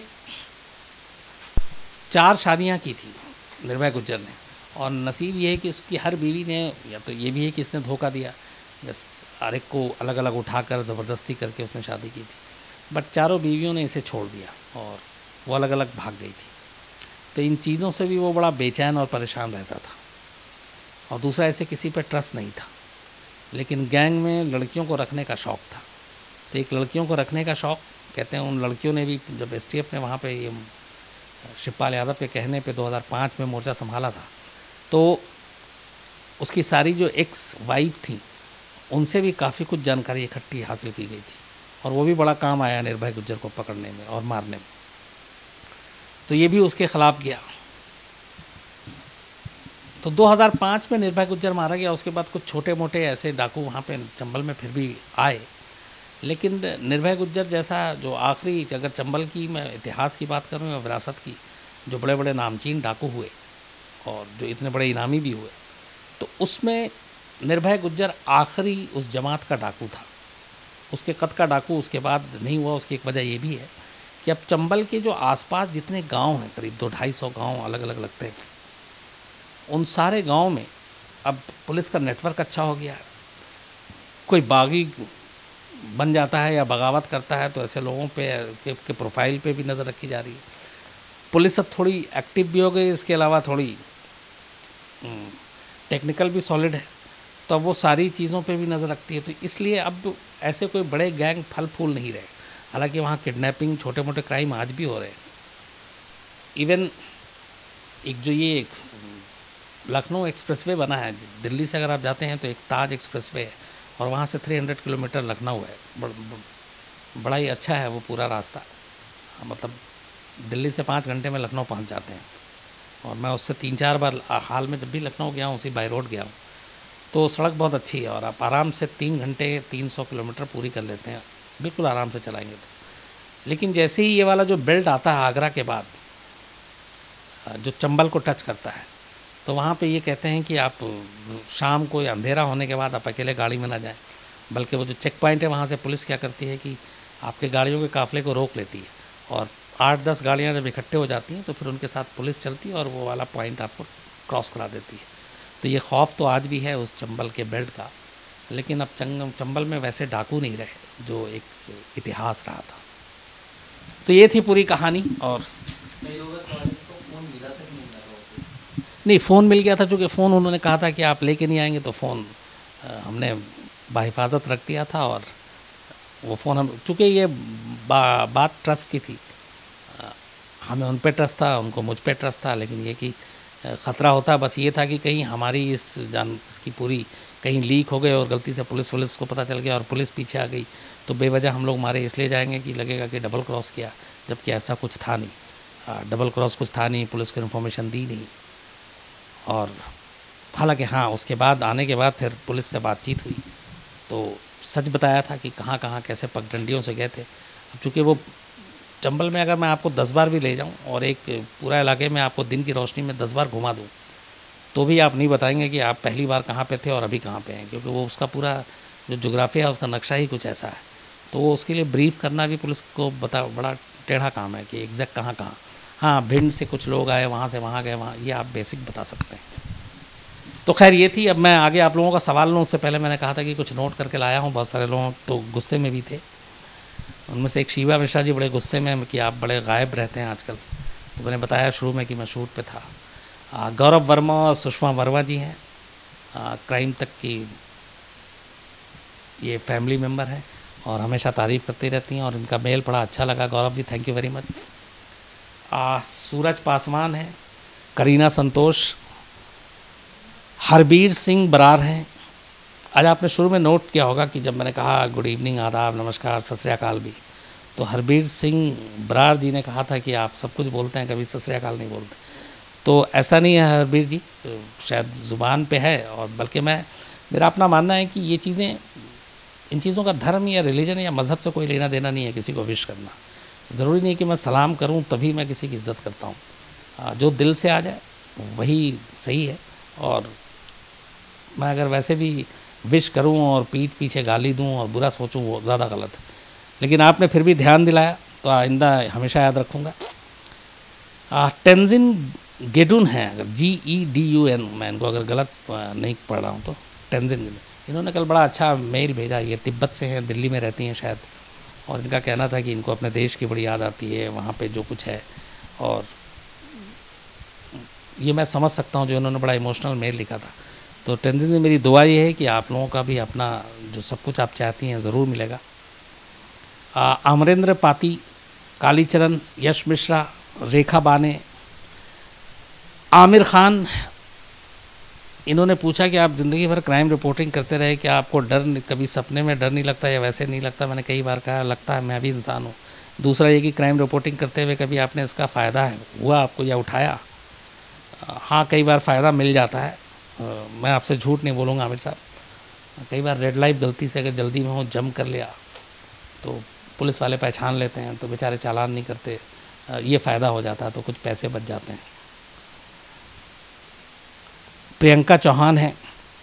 [SPEAKER 1] चार शादियां की थी निर्भय गुज्जर ने, और नसीब ये है कि उसकी हर बीवी ने, या तो ये भी है कि इसने धोखा दिया, बस हर एक को अलग अलग उठाकर ज़बरदस्ती करके उसने शादी की थी, बट चारों बीवियों ने इसे छोड़ दिया और वो अलग अलग भाग गई थी। तो इन चीज़ों से भी वो बड़ा बेचैन और परेशान रहता था। और दूसरा, ऐसे किसी पर ट्रस्ट नहीं था, लेकिन गैंग में लड़कियों को रखने का शौक़ था। तो एक लड़कियों को रखने का शौक़, कहते हैं उन लड़कियों ने भी, जब एसटीएफ ने वहाँ पे ये शिवपाल यादव के कहने पे दो हज़ार पाँच में मोर्चा संभाला था, तो उसकी सारी जो एक्स वाइफ थी उनसे भी काफ़ी कुछ जानकारी इकट्ठी हासिल की गई थी, और वो भी बड़ा काम आया निर्भय गुज्जर को पकड़ने में और मारने में। तो ये भी उसके ख़िलाफ़ गया। तो दो हज़ार पाँच में निर्भय गुज्जर मारा गया। उसके बाद कुछ छोटे मोटे ऐसे डाकू वहाँ पे चंबल में फिर भी आए, लेकिन निर्भय गुज्जर जैसा जो आखिरी, अगर चंबल की मैं इतिहास की बात करूँ या विरासत की, जो बड़े बड़े नामचीन डाकू हुए और जो इतने बड़े इनामी भी हुए, तो उसमें निर्भय गुज्जर आखिरी उस जमात का डाकू था। उसके कद का डाकू उसके बाद नहीं हुआ। उसकी एक वजह ये भी है कि अब चंबल के जो आसपास जितने गांव हैं, करीब दो ढाई सौ गाँव अलग अलग लगते हैं, उन सारे गांव में अब पुलिस का नेटवर्क अच्छा हो गया है। कोई बागी बन जाता है या बगावत करता है तो ऐसे लोगों पे के, के प्रोफाइल पे भी नज़र रखी जा रही है। पुलिस अब थोड़ी एक्टिव भी हो गई, इसके अलावा थोड़ी टेक्निकल भी सॉलिड है, तो अब वो सारी चीज़ों पे भी नज़र रखती है। तो इसलिए अब ऐसे कोई बड़े गैंग फल फूल नहीं रहे। हालांकि वहाँ किडनैपिंग, छोटे मोटे क्राइम आज भी हो रहे हैं। इवन एक जो ये एक लखनऊ एक्सप्रेसवे बना है, दिल्ली से अगर आप जाते हैं तो एक ताज एक्सप्रेसवे है, और वहाँ से तीन सौ किलोमीटर लखनऊ है। बड़, बड़ा ही अच्छा है वो पूरा रास्ता। मतलब दिल्ली से पाँच घंटे में लखनऊ पहुँच जाते हैं। और मैं उससे तीन चार बार हाल में जब भी लखनऊ गया हूँ, उसी बाई रोड गया हूँ, तो सड़क बहुत अच्छी है और आप आराम से तीन घंटे तीन सौ किलोमीटर पूरी कर लेते हैं, बिल्कुल आराम से चलाएंगे तो। लेकिन जैसे ही ये वाला जो बेल्ट आता है आगरा के बाद, जो चंबल को टच करता है, तो वहाँ पे ये कहते हैं कि आप शाम को या अंधेरा होने के बाद आप अकेले गाड़ी में ना जाएं, बल्कि वो जो चेक पॉइंट है वहाँ से पुलिस क्या करती है कि आपके गाड़ियों के काफ़िले को रोक लेती है, और आठ दस गाड़ियाँ जब इकट्ठे हो जाती हैं तो फिर उनके साथ पुलिस चलती है और वो वाला पॉइंट आपको क्रॉस करा देती है। तो ये खौफ तो आज भी है उस चंबल के बेल्ट का, लेकिन अब चंग चंबल में वैसे डाकू नहीं रहे जो एक इतिहास रहा था। तो ये थी पूरी कहानी। और नहीं, फ़ोन मिल गया था, चूँकि फ़ोन उन्होंने कहा था कि आप लेके नहीं आएंगे, तो फ़ोन हमने बाहिफाजत रख दिया था। और वो फ़ोन हम, चूँकि ये बा, बात ट्रस्ट की थी, हमें उन पे ट्रस्ट था, उनको मुझ पे ट्रस्ट था, लेकिन ये कि ख़तरा होता बस ये था कि कहीं हमारी इस जान इसकी पूरी कहीं लीक हो गए और गलती से पुलिस पुलिस को पता चल गया और पुलिस पीछे आ गई, तो बेवजह हम लोग मारे इसलिए जाएंगे कि लगेगा कि डबल क्रॉस किया, जबकि ऐसा कुछ था नहीं। डबल क्रॉस कुछ था नहीं, पुलिस को इन्फॉर्मेशन दी नहीं। और हालांकि हाँ, उसके बाद आने के बाद फिर पुलिस से बातचीत हुई तो सच बताया था कि कहाँ कहाँ कैसे पगडंडियों से गए थे। अब चूँकि वो चंबल में अगर मैं आपको दस बार भी ले जाऊं और एक पूरा इलाके में आपको दिन की रोशनी में दस बार घुमा दूं, तो भी आप नहीं बताएंगे कि आप पहली बार कहाँ पे थे और अभी कहाँ पे हैं, क्योंकि वो उसका पूरा जो जोग्राफिया है उसका नक्शा ही कुछ ऐसा है। तो वो उसके लिए ब्रीफ करना भी पुलिस को बता बड़ा टेढ़ा काम है कि एग्जैक्ट कहाँ कहाँ। हाँ, भिंड से कुछ लोग आए, वहाँ से वहाँ गए, वहाँ, ये आप बेसिक बता सकते हैं। तो खैर ये थी। अब मैं आगे आप लोगों का सवाल लूँ उससे पहले मैंने कहा था कि कुछ नोट करके लाया हूँ। बहुत सारे लोग तो गुस्से में भी थे, उनमें से एक शिवा मिश्रा जी बड़े गुस्से में कि आप बड़े गायब रहते हैं आजकल। तो मैंने बताया शुरू में कि मैं शूट पे था। आ, गौरव वर्मा और सुषमा वर्मा जी हैं, क्राइम तक की ये फैमिली मेम्बर हैं, और हमेशा तारीफ़ करती रहती हैं, और इनका मेल बड़ा अच्छा लगा। Gaurav ji thank you very much. Suraj Paswan है, करीना संतोष, हरबीर सिंह बरार हैं। आज आपने शुरू में नोट किया होगा कि जब मैंने कहा गुड इवनिंग, आदाब, नमस्कार, सत श्री अकाल भी, तो हरबीर सिंह बरार जी ने कहा था कि आप सब कुछ बोलते हैं, कभी सत श्री अकाल नहीं बोलते। तो ऐसा नहीं है हरबीर जी, शायद ज़ुबान पे है, और बल्कि मैं मेरा अपना मानना है कि ये चीज़ें, इन चीज़ों का धर्म या रिलीजन या मज़हब से कोई लेना देना नहीं है। किसी को विश करना ज़रूरी नहीं है कि मैं सलाम करूं तभी मैं किसी की इज़्ज़त करता हूं। जो दिल से आ जाए वही सही है, और मैं अगर वैसे भी विश करूं और पीठ पीछे गाली दूं और बुरा सोचूं वो ज़्यादा गलत है। लेकिन आपने फिर भी ध्यान दिलाया तो आइंदा हमेशा याद रखूँगा। टेंजिन गेडुन है, अगर G E D U N, मैं इनको अगर गलत नहीं पढ़ रहा हूँ तो टेंजिन गेडुन, इन्होंने कल बड़ा अच्छा मेल भेजा। ये तिब्बत से हैं, दिल्ली में रहती हैं शायद, और इनका कहना था कि इनको अपने देश की बड़ी याद आती है, वहाँ पे जो कुछ है। और ये मैं समझ सकता हूँ जो इन्होंने बड़ा इमोशनल मेल लिखा था। तो टेंजिन जी, मेरी दुआ ये है कि आप लोगों का भी अपना जो सब कुछ आप चाहती हैं ज़रूर मिलेगा। अमरेंद्र पाती, कालीचरण, यश मिश्रा, रेखा बाने, आमिर खान, इन्होंने पूछा कि आप ज़िंदगी भर क्राइम रिपोर्टिंग करते रहे, क्या आपको डर, कभी सपने में डर नहीं लगता या वैसे नहीं लगता? मैंने कई बार कहा लगता है, मैं भी इंसान हूँ। दूसरा ये कि क्राइम रिपोर्टिंग करते हुए कभी आपने इसका फ़ायदा है हुआ आपको या उठाया? हाँ, कई बार फ़ायदा मिल जाता है, मैं आपसे झूठ नहीं बोलूँगा आमिर साहब। कई बार रेड लाइट गलती से अगर जल्दी में हो जम कर लिया तो पुलिस वाले पहचान लेते हैं, तो बेचारे चालान नहीं करते, ये फ़ायदा हो जाता है, तो कुछ पैसे बच जाते हैं। प्रियंका चौहान है,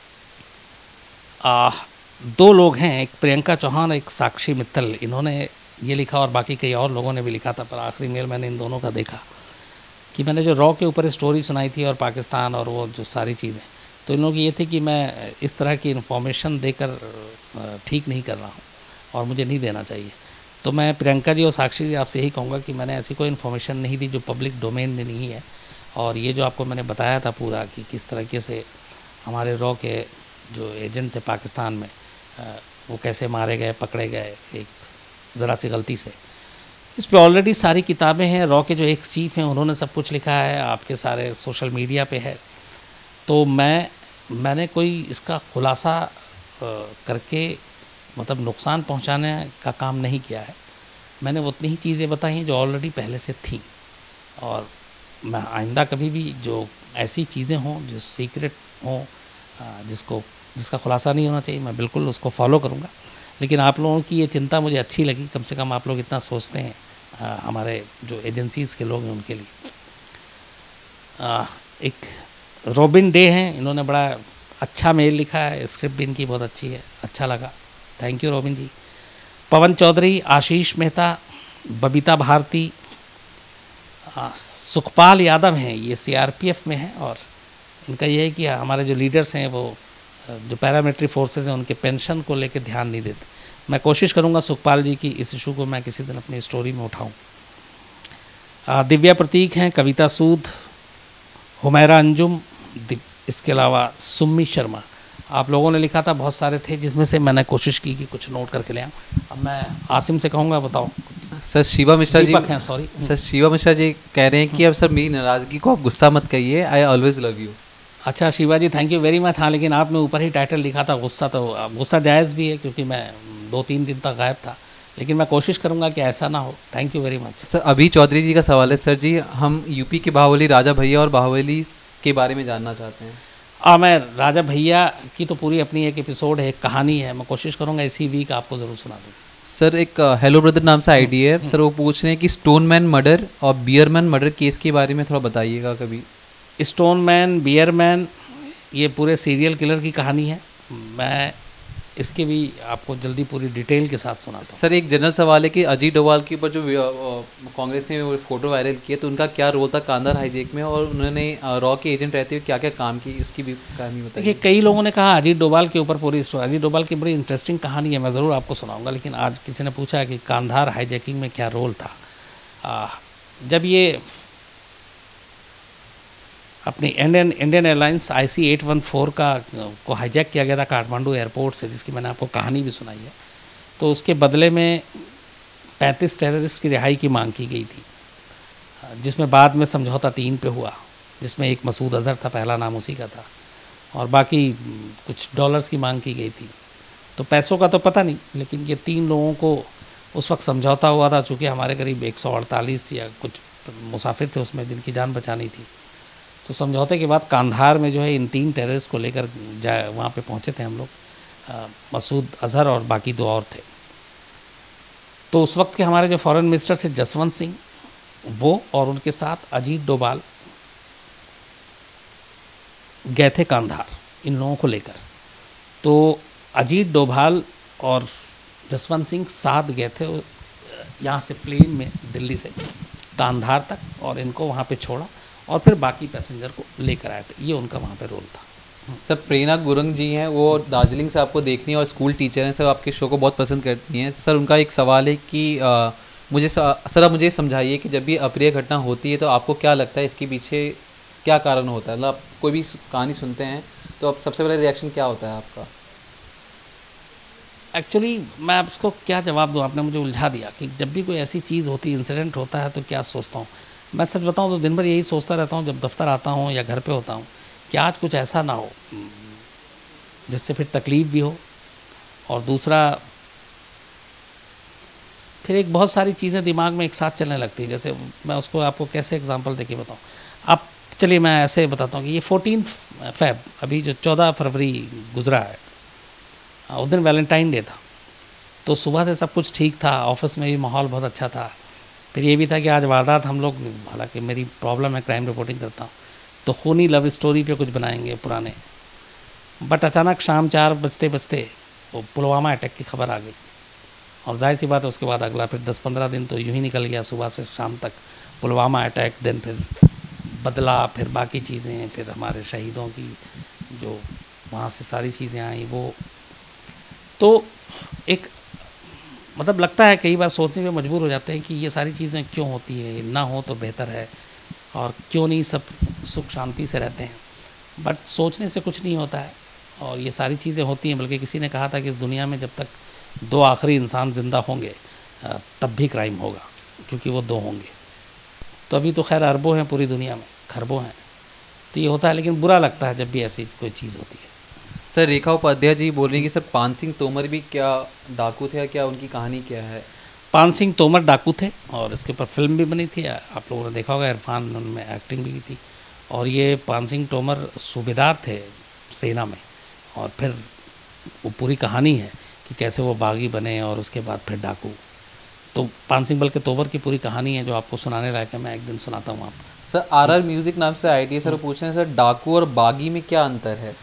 [SPEAKER 1] आ, दो लोग हैं, एक प्रियंका चौहान, एक साक्षी मित्तल, इन्होंने ये लिखा और बाकी कई और लोगों ने भी लिखा था, पर आखिरी मेल मैंने इन दोनों का देखा कि मैंने जो रॉ के ऊपर स्टोरी सुनाई थी और पाकिस्तान और वो जो सारी चीज़ें, तो इन लोगों की ये थी कि मैं इस तरह की इन्फॉर्मेशन देकर ठीक नहीं कर रहा हूँ और मुझे नहीं देना चाहिए। तो मैं प्रियंका जी और साक्षी जी आपसे यही कहूँगा कि मैंने ऐसी कोई इन्फॉर्मेशन नहीं दी जो पब्लिक डोमेन में नहीं है। और ये जो आपको मैंने बताया था पूरा कि किस तरीके से हमारे रॉ के जो एजेंट थे पाकिस्तान में, वो कैसे मारे गए, पकड़े गए एक ज़रा सी गलती से, इस पे ऑलरेडी सारी किताबें हैं। रॉ के जो एक चीफ हैं उन्होंने सब कुछ लिखा है, आपके सारे सोशल मीडिया पे है। तो मैं मैंने कोई इसका खुलासा करके मतलब नुकसान पहुंचाने का काम नहीं किया है। मैंने उतनी ही चीज़ें बताई हैं जो ऑलरेडी पहले से थी, और मैं आइंदा कभी भी जो ऐसी चीज़ें हों जो सीक्रेट हों, जिसको जिसका खुलासा नहीं होना चाहिए, मैं बिल्कुल उसको फॉलो करूँगा। लेकिन आप लोगों की ये चिंता मुझे अच्छी लगी, कम से कम आप लोग इतना सोचते हैं, आ, हमारे जो एजेंसीज़ के लोग हैं उनके लिए। आ, एक रॉबिन डे हैं, इन्होंने बड़ा अच्छा मेल लिखा है, स्क्रिप्ट भी इनकी बहुत अच्छी है, अच्छा लगा, thank you Robin ji. Pawan Chaudhary, Ashish Mehta, Babita Bharti, Sukhpal Yadav हैं, ये सीआरपीएफ में हैं, और इनका ये है कि हमारे जो लीडर्स हैं वो जो पैरामिलिट्री फोर्सेस हैं उनके पेंशन को लेकर ध्यान नहीं देते। मैं कोशिश करूंगा सुखपाल जी की इस इशू को मैं किसी दिन अपनी स्टोरी में उठाऊं। दिव्या प्रतीक हैं, कविता सूद, हुमैरा अंजुम, इसके अलावा सुम्मी शर्मा। आप लोगों ने लिखा था, बहुत सारे थे जिसमें से मैंने कोशिश की कि कुछ नोट करके ले आऊँ। अब मैं आसिम से कहूँगा, बताओ।
[SPEAKER 2] सर शिवा मिश्रा जी
[SPEAKER 1] हैं, सॉरी
[SPEAKER 2] सर शिवा मिश्रा जी कह रहे हैं कि अब सर मेरी नाराज़गी को आप गुस्सा मत कहिए, आई ऑलवेज लव यू।
[SPEAKER 1] अच्छा Shiva ji, thank you very much. हाँ, लेकिन आपने ऊपर ही टाइटल लिखा था गुस्सा, तो गुस्सा जायज़ भी है क्योंकि मैं दो तीन दिन तक गायब था, लेकिन मैं कोशिश करूंगा कि ऐसा ना हो। Thank you very much.
[SPEAKER 2] Sir अभी चौधरी जी का सवाल है। सर जी, हम यूपी के बाहुबली राजा भैया और बाहुबली के बारे में जानना चाहते हैं।
[SPEAKER 1] हाँ, मैं राजा भैया की तो पूरी अपनी एक एपिसोड है, एक कहानी है, मैं कोशिश करूँगा इसी वीक आपको ज़रूर सुना दूँ।
[SPEAKER 2] सर एक हेलो ब्रदर नाम से आईडी है सर, वो पूछ रहे हैं कि स्टोन मैन मर्डर और बियर मैन मर्डर केस के बारे में थोड़ा बताइएगा कभी।
[SPEAKER 1] स्टोन मैन, बियर मैन, ये पूरे सीरियल किलर की कहानी है। मैं इसके भी आपको जल्दी पूरी डिटेल के साथ सुनाता हूँ।
[SPEAKER 2] सर एक जनरल सवाल है कि अजीत डोभाल के ऊपर जो कांग्रेस ने वो फोटो वायरल किया, तो उनका क्या रोल था कांधार हाईजैक में, और उन्होंने रॉ के एजेंट रहते हुए क्या क्या काम की, उसकी भी कहानी बताइए।
[SPEAKER 1] देखिए, कई लोगों ने कहा अजीत डोभाल के ऊपर पूरी स्टोरी, अजीत डोभाल की बड़ी इंटरेस्टिंग कहानी है, मैं ज़रूर आपको सुनाऊंगा। लेकिन आज किसी ने पूछा कि कांधार हाईजैकिंग में क्या रोल था। आ, जब ये अपनी Indian Indian Airlines I C eight one four का को हाईजैक किया गया था काठमांडू एयरपोर्ट से, जिसकी मैंने आपको कहानी भी सुनाई है, तो उसके बदले में पैंतीस टेररिस्ट की रिहाई की मांग की गई थी, जिसमें बाद में समझौता तीन पे हुआ, जिसमें एक मसूद अज़हर था, पहला नाम उसी का था, और बाकी कुछ डॉलर्स की मांग की गई थी। तो पैसों का तो पता नहीं, लेकिन ये तीन लोगों को उस वक्त समझौता हुआ था, चूँकि हमारे करीब एक सौ अड़तालीस या कुछ मुसाफिर थे उसमें जिनकी जान बचानी थी। तो समझौते के बाद कांधार में जो है इन तीन टेररिस्ट को लेकर जा वहाँ पे पहुँचे थे हम लोग, मसूद अज़हर और बाकी दो और थे। तो उस वक्त के हमारे जो फॉरेन मिनिस्टर थे जसवंत सिंह, वो और उनके साथ अजीत डोभाल गए थे कांधार इन लोगों को लेकर। तो अजीत डोभाल और जसवंत सिंह साथ गए थे यहाँ से प्लेन में दिल्ली से कांधार तक, और इनको वहाँ पे छोड़ा और फिर बाकी पैसेंजर को लेकर आए थे। ये उनका वहाँ पे रोल था।
[SPEAKER 2] सर, प्रेरणा गुरुंग जी हैं, वो दार्जिलिंग से आपको देखनी है और स्कूल टीचर हैं सर, आपके शो को बहुत पसंद करती हैं सर। उनका एक सवाल है कि आ, मुझे सर आप मुझे समझाइए कि जब भी अप्रिय घटना होती है तो आपको क्या लगता है इसके पीछे क्या कारण होता है? मतलब आप कोई भी कहानी सुनते हैं तो अब सबसे पहले रिएक्शन क्या होता है आपका?
[SPEAKER 1] एक्चुअली मैं आपको क्या जवाब दूँ, आपने मुझे उलझा दिया कि जब भी कोई ऐसी चीज़ होती है, इंसिडेंट होता है, तो क्या सोचता हूँ। मैं सच बताऊँ तो दिन भर यही सोचता रहता हूँ जब दफ्तर आता हूँ या घर पे होता हूँ कि आज कुछ ऐसा ना हो जिससे फिर तकलीफ़ भी हो, और दूसरा फिर एक बहुत सारी चीज़ें दिमाग में एक साथ चलने लगती है। जैसे मैं उसको आपको कैसे एग्जांपल देके बताऊँ। आप चलिए मैं ऐसे बताता हूँ कि ये फोर्टीन फैब अभी जो चौदह फरवरी गुजरा है, उस दिन वैलेंटाइन डे था। तो सुबह से सब कुछ ठीक था, ऑफिस में भी माहौल बहुत अच्छा था। फिर ये भी था कि आज वारदात हम लोग, हालांकि मेरी प्रॉब्लम है क्राइम रिपोर्टिंग करता हूँ, तो खूनी लव स्टोरी पे कुछ बनाएंगे पुराने। बट अचानक शाम चार बजते बजते वो पुलवामा अटैक की खबर आ गई, और जाहिर सी बात है उसके बाद अगला फिर दस पंद्रह दिन तो यूँ ही निकल गया, सुबह से शाम तक पुलवामा अटैक, दिन फिर बदला, फिर बाकी चीज़ें, फिर हमारे शहीदों की जो वहाँ से सारी चीज़ें आई वो। तो एक मतलब लगता है कई बार सोचने में मजबूर हो जाते हैं कि ये सारी चीज़ें क्यों होती है, ना हो तो बेहतर है, और क्यों नहीं सब सुख शांति से रहते हैं। बट सोचने से कुछ नहीं होता है, और ये सारी चीज़ें होती हैं। बल्कि किसी ने कहा था कि इस दुनिया में जब तक दो आखिरी इंसान ज़िंदा होंगे तब भी क्राइम होगा, क्योंकि वो दो होंगे। तो अभी तो खैर अरबों हैं पूरी दुनिया में, खरबों हैं, तो ये होता है। लेकिन बुरा लगता है जब भी ऐसी कोई चीज़ होती है।
[SPEAKER 2] सर, रेखा उपाध्याय जी बोल रही हैं कि सर पान सिंह तोमर भी क्या डाकू थे, क्या उनकी कहानी क्या है?
[SPEAKER 1] पान सिंह तोमर डाकू थे, और इसके ऊपर फिल्म भी बनी थी, आप लोगों ने देखा होगा, इरफान उनमें एक्टिंग भी की थी। और ये पान सिंह तोमर सूबेदार थे सेना में, और फिर वो पूरी कहानी है कि कैसे वो बागी बने और उसके बाद फिर डाकू। तो पान सिंह बल्कि तोमर की पूरी कहानी है जो आपको सुनाने लायक है, मैं एक दिन सुनाता हूँ आपको।
[SPEAKER 2] सर, आर आर म्यूज़िक नाम से आई टी है सर, वो पूछ रहे हैं सर डाकू और बागी में क्या अंतर है?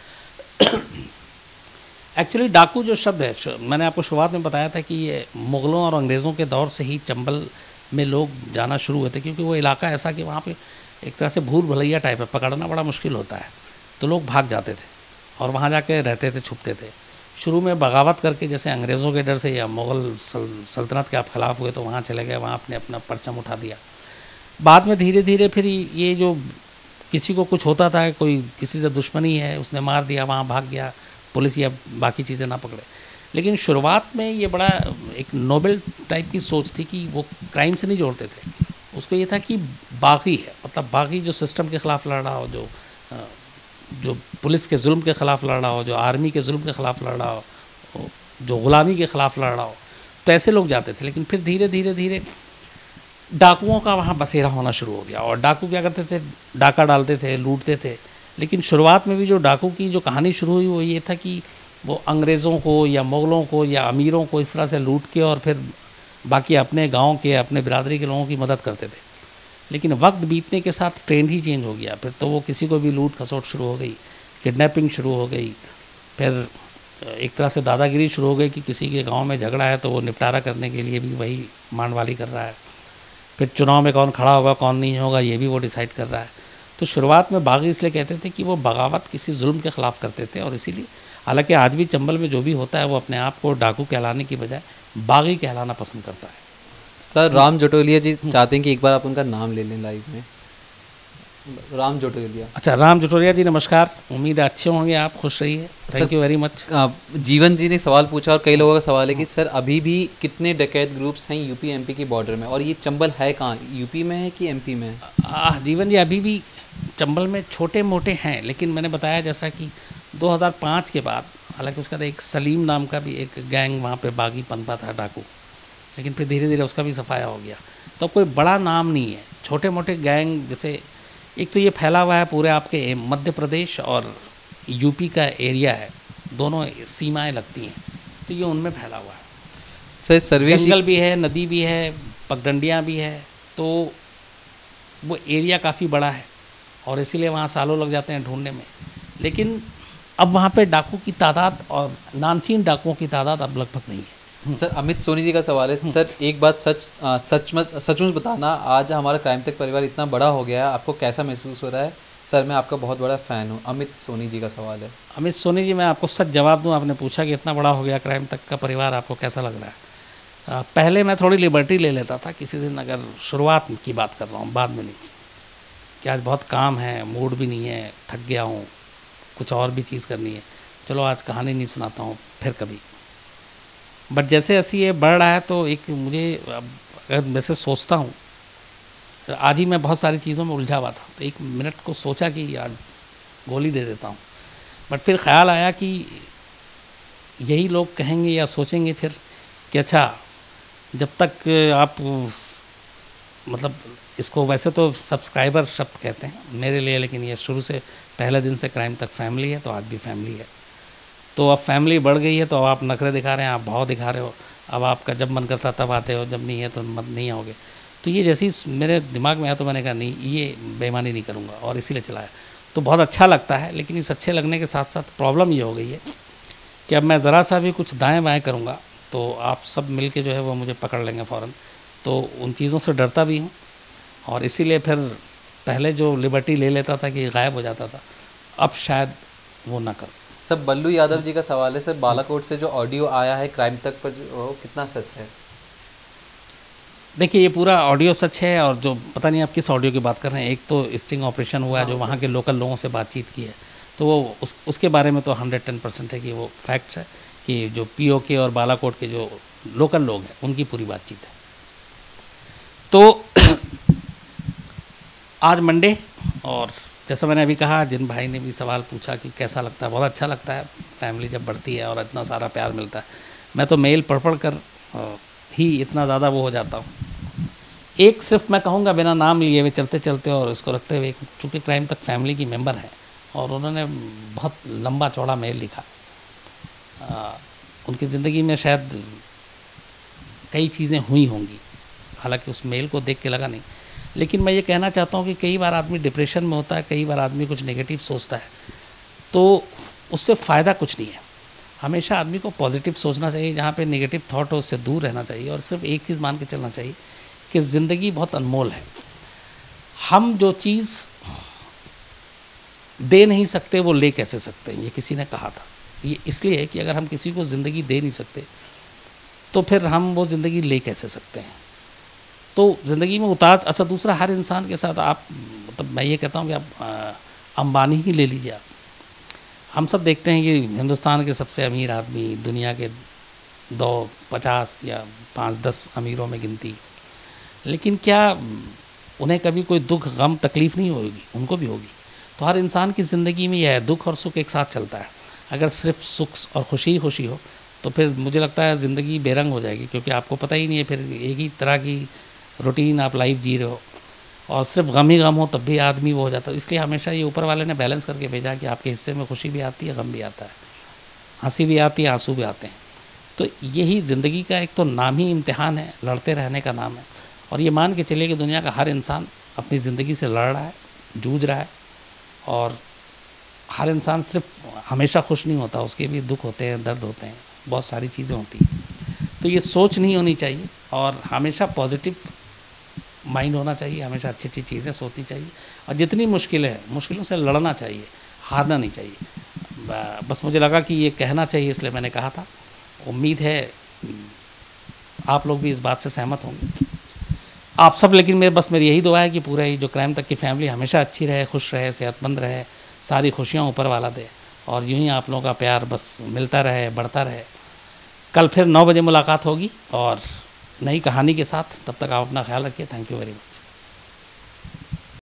[SPEAKER 1] एक्चुअली डाकू जो शब्द है, मैंने आपको शुरुआत में बताया था कि ये मुग़लों और अंग्रेज़ों के दौर से ही चंबल में लोग जाना शुरू हुए थे, क्योंकि वो इलाका ऐसा कि वहाँ पे एक तरह से भूल भुलैया टाइप है, पकड़ना बड़ा मुश्किल होता है, तो लोग भाग जाते थे और वहाँ जाके रहते थे, छुपते थे। शुरू में बगावत करके, जैसे अंग्रेज़ों के डर से या मुग़ल सल्तनत के आप ख़िलाफ़ हुए तो वहाँ चले गए, वहाँ अपने अपना परचम उठा दिया। बाद में धीरे धीरे फिर ये जो किसी को कुछ होता था, कोई किसी से दुश्मनी है, उसने मार दिया, वहाँ भाग गया, पुलिस या बाकी चीज़ें ना पकड़े। लेकिन शुरुआत में ये बड़ा एक नोबल टाइप की सोच थी कि वो क्राइम से नहीं जोड़ते थे, उसको ये था कि बागी है, मतलब बागी जो सिस्टम के ख़िलाफ़ लड़ रहा हो, जो जो पुलिस के जुल्म के ख़िलाफ़ लड़ रहा हो, जो आर्मी के जुल्म के ख़िलाफ़ लड़ रहा हो, जो ग़ुलामी के ख़िलाफ़ लड़ रहा हो, तो ऐसे लोग जाते थे। लेकिन फिर धीरे धीरे धीरे डाकुओं का वहाँ बसेरा होना शुरू हो गया, और डाकू क्या करते थे, डाका डालते थे, लूटते थे। लेकिन शुरुआत में भी जो डाकू की जो कहानी शुरू हुई वो ये था कि वो अंग्रेज़ों को या मुग़लों को या अमीरों को इस तरह से लूट के और फिर बाकी अपने गांव के, अपने बिरादरी के लोगों की मदद करते थे। लेकिन वक्त बीतने के साथ ट्रेंड ही चेंज हो गया, फिर तो वो किसी को भी लूट खसोट शुरू हो गई, किडनैपिंग शुरू हो गई, फिर एक तरह से दादागिरी शुरू हो गई कि किसी के गाँव में झगड़ा है तो वो निपटारा करने के लिए भी वही मांडवाली कर रहा है, फिर चुनाव में कौन खड़ा होगा कौन नहीं होगा ये भी वो डिसाइड कर रहा है। तो शुरुआत में बागी इसलिए कहते थे कि वो बगावत किसी जुल्म के ख़िलाफ़ करते थे, और इसीलिए हालांकि आज भी चंबल में जो भी होता है वो अपने आप को डाकू कहलाने की बजाय बागी कहलाना पसंद करता है।
[SPEAKER 2] सर, राम जटोलिया जी चाहते हैं कि एक बार आप उनका नाम ले लें लाइव में। राम जोटोलिया।
[SPEAKER 1] अच्छा, राम जटोरिया जी नमस्कार, उम्मीद है अच्छे होंगे आप, खुश रहिए, थैंक यू वेरी मच।
[SPEAKER 2] जीवन जी ने सवाल पूछा और कई लोगों का सवाल है कि सर अभी भी कितने डकैत ग्रुप्स हैं यूपी एमपी की बॉर्डर में, और ये चंबल है कहाँ, यूपी में है कि एमपी में है?
[SPEAKER 1] आ, जीवन जी अभी भी चंबल में छोटे मोटे हैं, लेकिन मैंने बताया जैसा कि दो हज़ार पाँच के बाद, हालांकि उसका एक सलीम नाम का भी एक गैंग वहाँ पे बागी पनपा था, डाकू, लेकिन फिर धीरे धीरे उसका भी सफाया हो गया। तो कोई बड़ा नाम नहीं है, छोटे मोटे गैंग, जैसे एक तो ये फैला हुआ है पूरे आपके मध्य प्रदेश और यूपी का एरिया है, दोनों सीमाएं लगती हैं, तो ये उनमें फैला हुआ है।
[SPEAKER 2] सर सर्वेश
[SPEAKER 1] जंगल भी है, नदी भी है, पगडंडियाँ भी है, तो वो एरिया काफ़ी बड़ा है और इसीलिए वहाँ सालों लग जाते हैं ढूंढने में। लेकिन अब वहाँ पे डाकू की तादाद और नामचीन डाकुओं की तादाद अब लगभग नहीं है।
[SPEAKER 2] सर अमित सोनी जी का सवाल है, सर एक बात सच आ, सच मत सचमुच बताना, आज हमारा क्राइम तक परिवार इतना बड़ा हो गया है, आपको कैसा महसूस हो रहा है? सर मैं आपका बहुत बड़ा फ़ैन हूँ। अमित सोनी जी का सवाल है।
[SPEAKER 1] अमित सोनी जी, मैं आपको सच जवाब दूँ, आपने पूछा कि इतना बड़ा हो गया क्राइम तक का परिवार, आपको कैसा लग रहा है? आ, पहले मैं थोड़ी लिबर्टी ले लेता था किसी दिन, अगर शुरुआत की बात कर रहा हूँ, बाद में नहीं, कि आज बहुत काम है, मूड भी नहीं है, थक गया हूँ, कुछ और भी चीज़ करनी है, चलो आज कहानी नहीं सुनाता हूँ, फिर कभी। बट जैसे जैसे ये बढ़ रहा है तो एक मुझे, अगर वैसे सोचता हूँ, आज ही मैं बहुत सारी चीज़ों में उलझा हुआ था, तो एक मिनट को सोचा कि यार गोली दे देता हूँ, बट फिर ख्याल आया कि यही लोग कहेंगे या सोचेंगे फिर कि अच्छा, जब तक आप, मतलब इसको वैसे तो सब्सक्राइबर शब्द कहते हैं मेरे लिए, लेकिन ये शुरू से पहले दिन से क्राइम तक फैमिली है, तो आज भी फैमिली है। तो अब फैमिली बढ़ गई है, तो अब आप नखरे दिखा रहे हैं, आप भाव दिखा रहे हो, अब आपका जब मन करता तब आते हो, जब नहीं है तो मत नहीं आओगे। तो ये जैसे ही मेरे दिमाग में आया तो मैंने कहा नहीं, ये बेईमानी नहीं करूँगा, और इसीलिए चलाया। तो बहुत अच्छा लगता है, लेकिन इस अच्छे लगने के साथ साथ प्रॉब्लम ये हो गई है कि अब मैं ज़रा सा भी कुछ दाएँ बाएँ करूँगा तो आप सब मिल के जो है वो मुझे पकड़ लेंगे फ़ौरन। तो उन चीज़ों से डरता भी हूँ, और इसीलिए फिर पहले जो लिबर्टी ले लेता था कि गायब हो जाता था, अब शायद वो ना करूँ।
[SPEAKER 2] सर बल्लू यादव जी का सवाल है, सर बालाकोट से जो ऑडियो आया है क्राइम तक पर, वो कितना सच है?
[SPEAKER 1] देखिए, ये पूरा ऑडियो सच है, और जो पता नहीं आप किस ऑडियो की बात कर रहे हैं। एक तो स्टिंग ऑपरेशन हुआ है, जो वहाँ के लोकल लोगों से बातचीत की है, तो वो उस उसके बारे में तो हंड्रेड टेन परसेंट है कि वो फैक्ट्स है कि जो पीओके और बालाकोट के जो लोकल लोग हैं उनकी पूरी बातचीत है। तो आज मंडे, और जैसा मैंने अभी कहा, जिन भाई ने भी सवाल पूछा कि कैसा लगता है, बहुत अच्छा लगता है फैमिली जब बढ़ती है और इतना सारा प्यार मिलता है। मैं तो मेल पढ़ पढ़ कर ही इतना ज़्यादा वो हो जाता हूँ। एक सिर्फ मैं कहूँगा बिना नाम लिए हुए, चलते चलते और इसको रखते हुए, चूँकि क्राइम तक फैमिली की मेंबर है और उन्होंने बहुत लंबा चौड़ा मेल लिखा। आ, उनकी ज़िंदगी में शायद कई चीज़ें हुई होंगी, हालांकि उस मेल को देख के लगा नहीं, लेकिन मैं ये कहना चाहता हूँ कि कई बार आदमी डिप्रेशन में होता है, कई बार आदमी कुछ नेगेटिव सोचता है, तो उससे फ़ायदा कुछ नहीं है। हमेशा आदमी को पॉजिटिव सोचना चाहिए, जहाँ पे नेगेटिव थॉट हो उससे दूर रहना चाहिए, और सिर्फ एक चीज़ मान के चलना चाहिए कि ज़िंदगी बहुत अनमोल है। हम जो चीज़ दे नहीं सकते वो ले कैसे सकते हैं, ये किसी ने कहा था। ये इसलिए है कि अगर हम किसी को ज़िंदगी दे नहीं सकते तो फिर हम वो ज़िंदगी ले कैसे सकते हैं। तो ज़िंदगी में उतार, अच्छा दूसरा, हर इंसान के साथ आप, मतलब मैं ये कहता हूँ कि आप अंबानी ही ले लीजिए। आप, हम सब देखते हैं कि हिंदुस्तान के सबसे अमीर आदमी, दुनिया के दो पचास या पाँच दस अमीरों में गिनती, लेकिन क्या उन्हें कभी कोई दुख गम तकलीफ़ नहीं होगी? उनको भी होगी। तो हर इंसान की ज़िंदगी में यह है, दुख और सुख एक साथ चलता है। अगर सिर्फ सुख और खुशी खुशी हो तो फिर मुझे लगता है ज़िंदगी बेरंग हो जाएगी, क्योंकि आपको पता ही नहीं है, फिर एक ही तरह की रूटीन आप लाइफ जी रहे हो, और सिर्फ गम ही गम हो तब भी आदमी वो हो जाता है। इसलिए हमेशा ये ऊपर वाले ने बैलेंस करके भेजा कि आपके हिस्से में खुशी भी आती है, गम भी आता है, हंसी भी आती है, आंसू भी आते हैं। तो यही ज़िंदगी का एक तो नाम ही इम्तिहान है, लड़ते रहने का नाम है। और ये मान के चलिए कि दुनिया का हर इंसान अपनी ज़िंदगी से लड़ रहा है, जूझ रहा है, और हर इंसान सिर्फ हमेशा खुश नहीं होता, उसके भी दुख होते हैं, दर्द होते हैं, बहुत सारी चीज़ें होती हैं। तो ये सोच नहीं होनी चाहिए, और हमेशा पॉजिटिव माइंड होना चाहिए, हमेशा अच्छी अच्छी चीज़ें सोचनी चाहिए, और जितनी मुश्किलें हैं मुश्किलों से लड़ना चाहिए, हारना नहीं चाहिए। बस मुझे लगा कि ये कहना चाहिए, इसलिए मैंने कहा था। उम्मीद है आप लोग भी इस बात से सहमत होंगे। आप सब, लेकिन मेरे बस मेरी यही दुआ है कि पूरा ही जो क्राइम तक की फैमिली हमेशा अच्छी रहे, खुश रहे, सेहतमंद रहे, सारी खुशियाँ ऊपर वाला दे, और यूँ ही आप लोगों का प्यार बस मिलता रहे, बढ़ता रहे। कल फिर नौ बजे मुलाकात होगी और नई कहानी के साथ। तब तक आप अपना ख्याल रखिए। Thank you very much.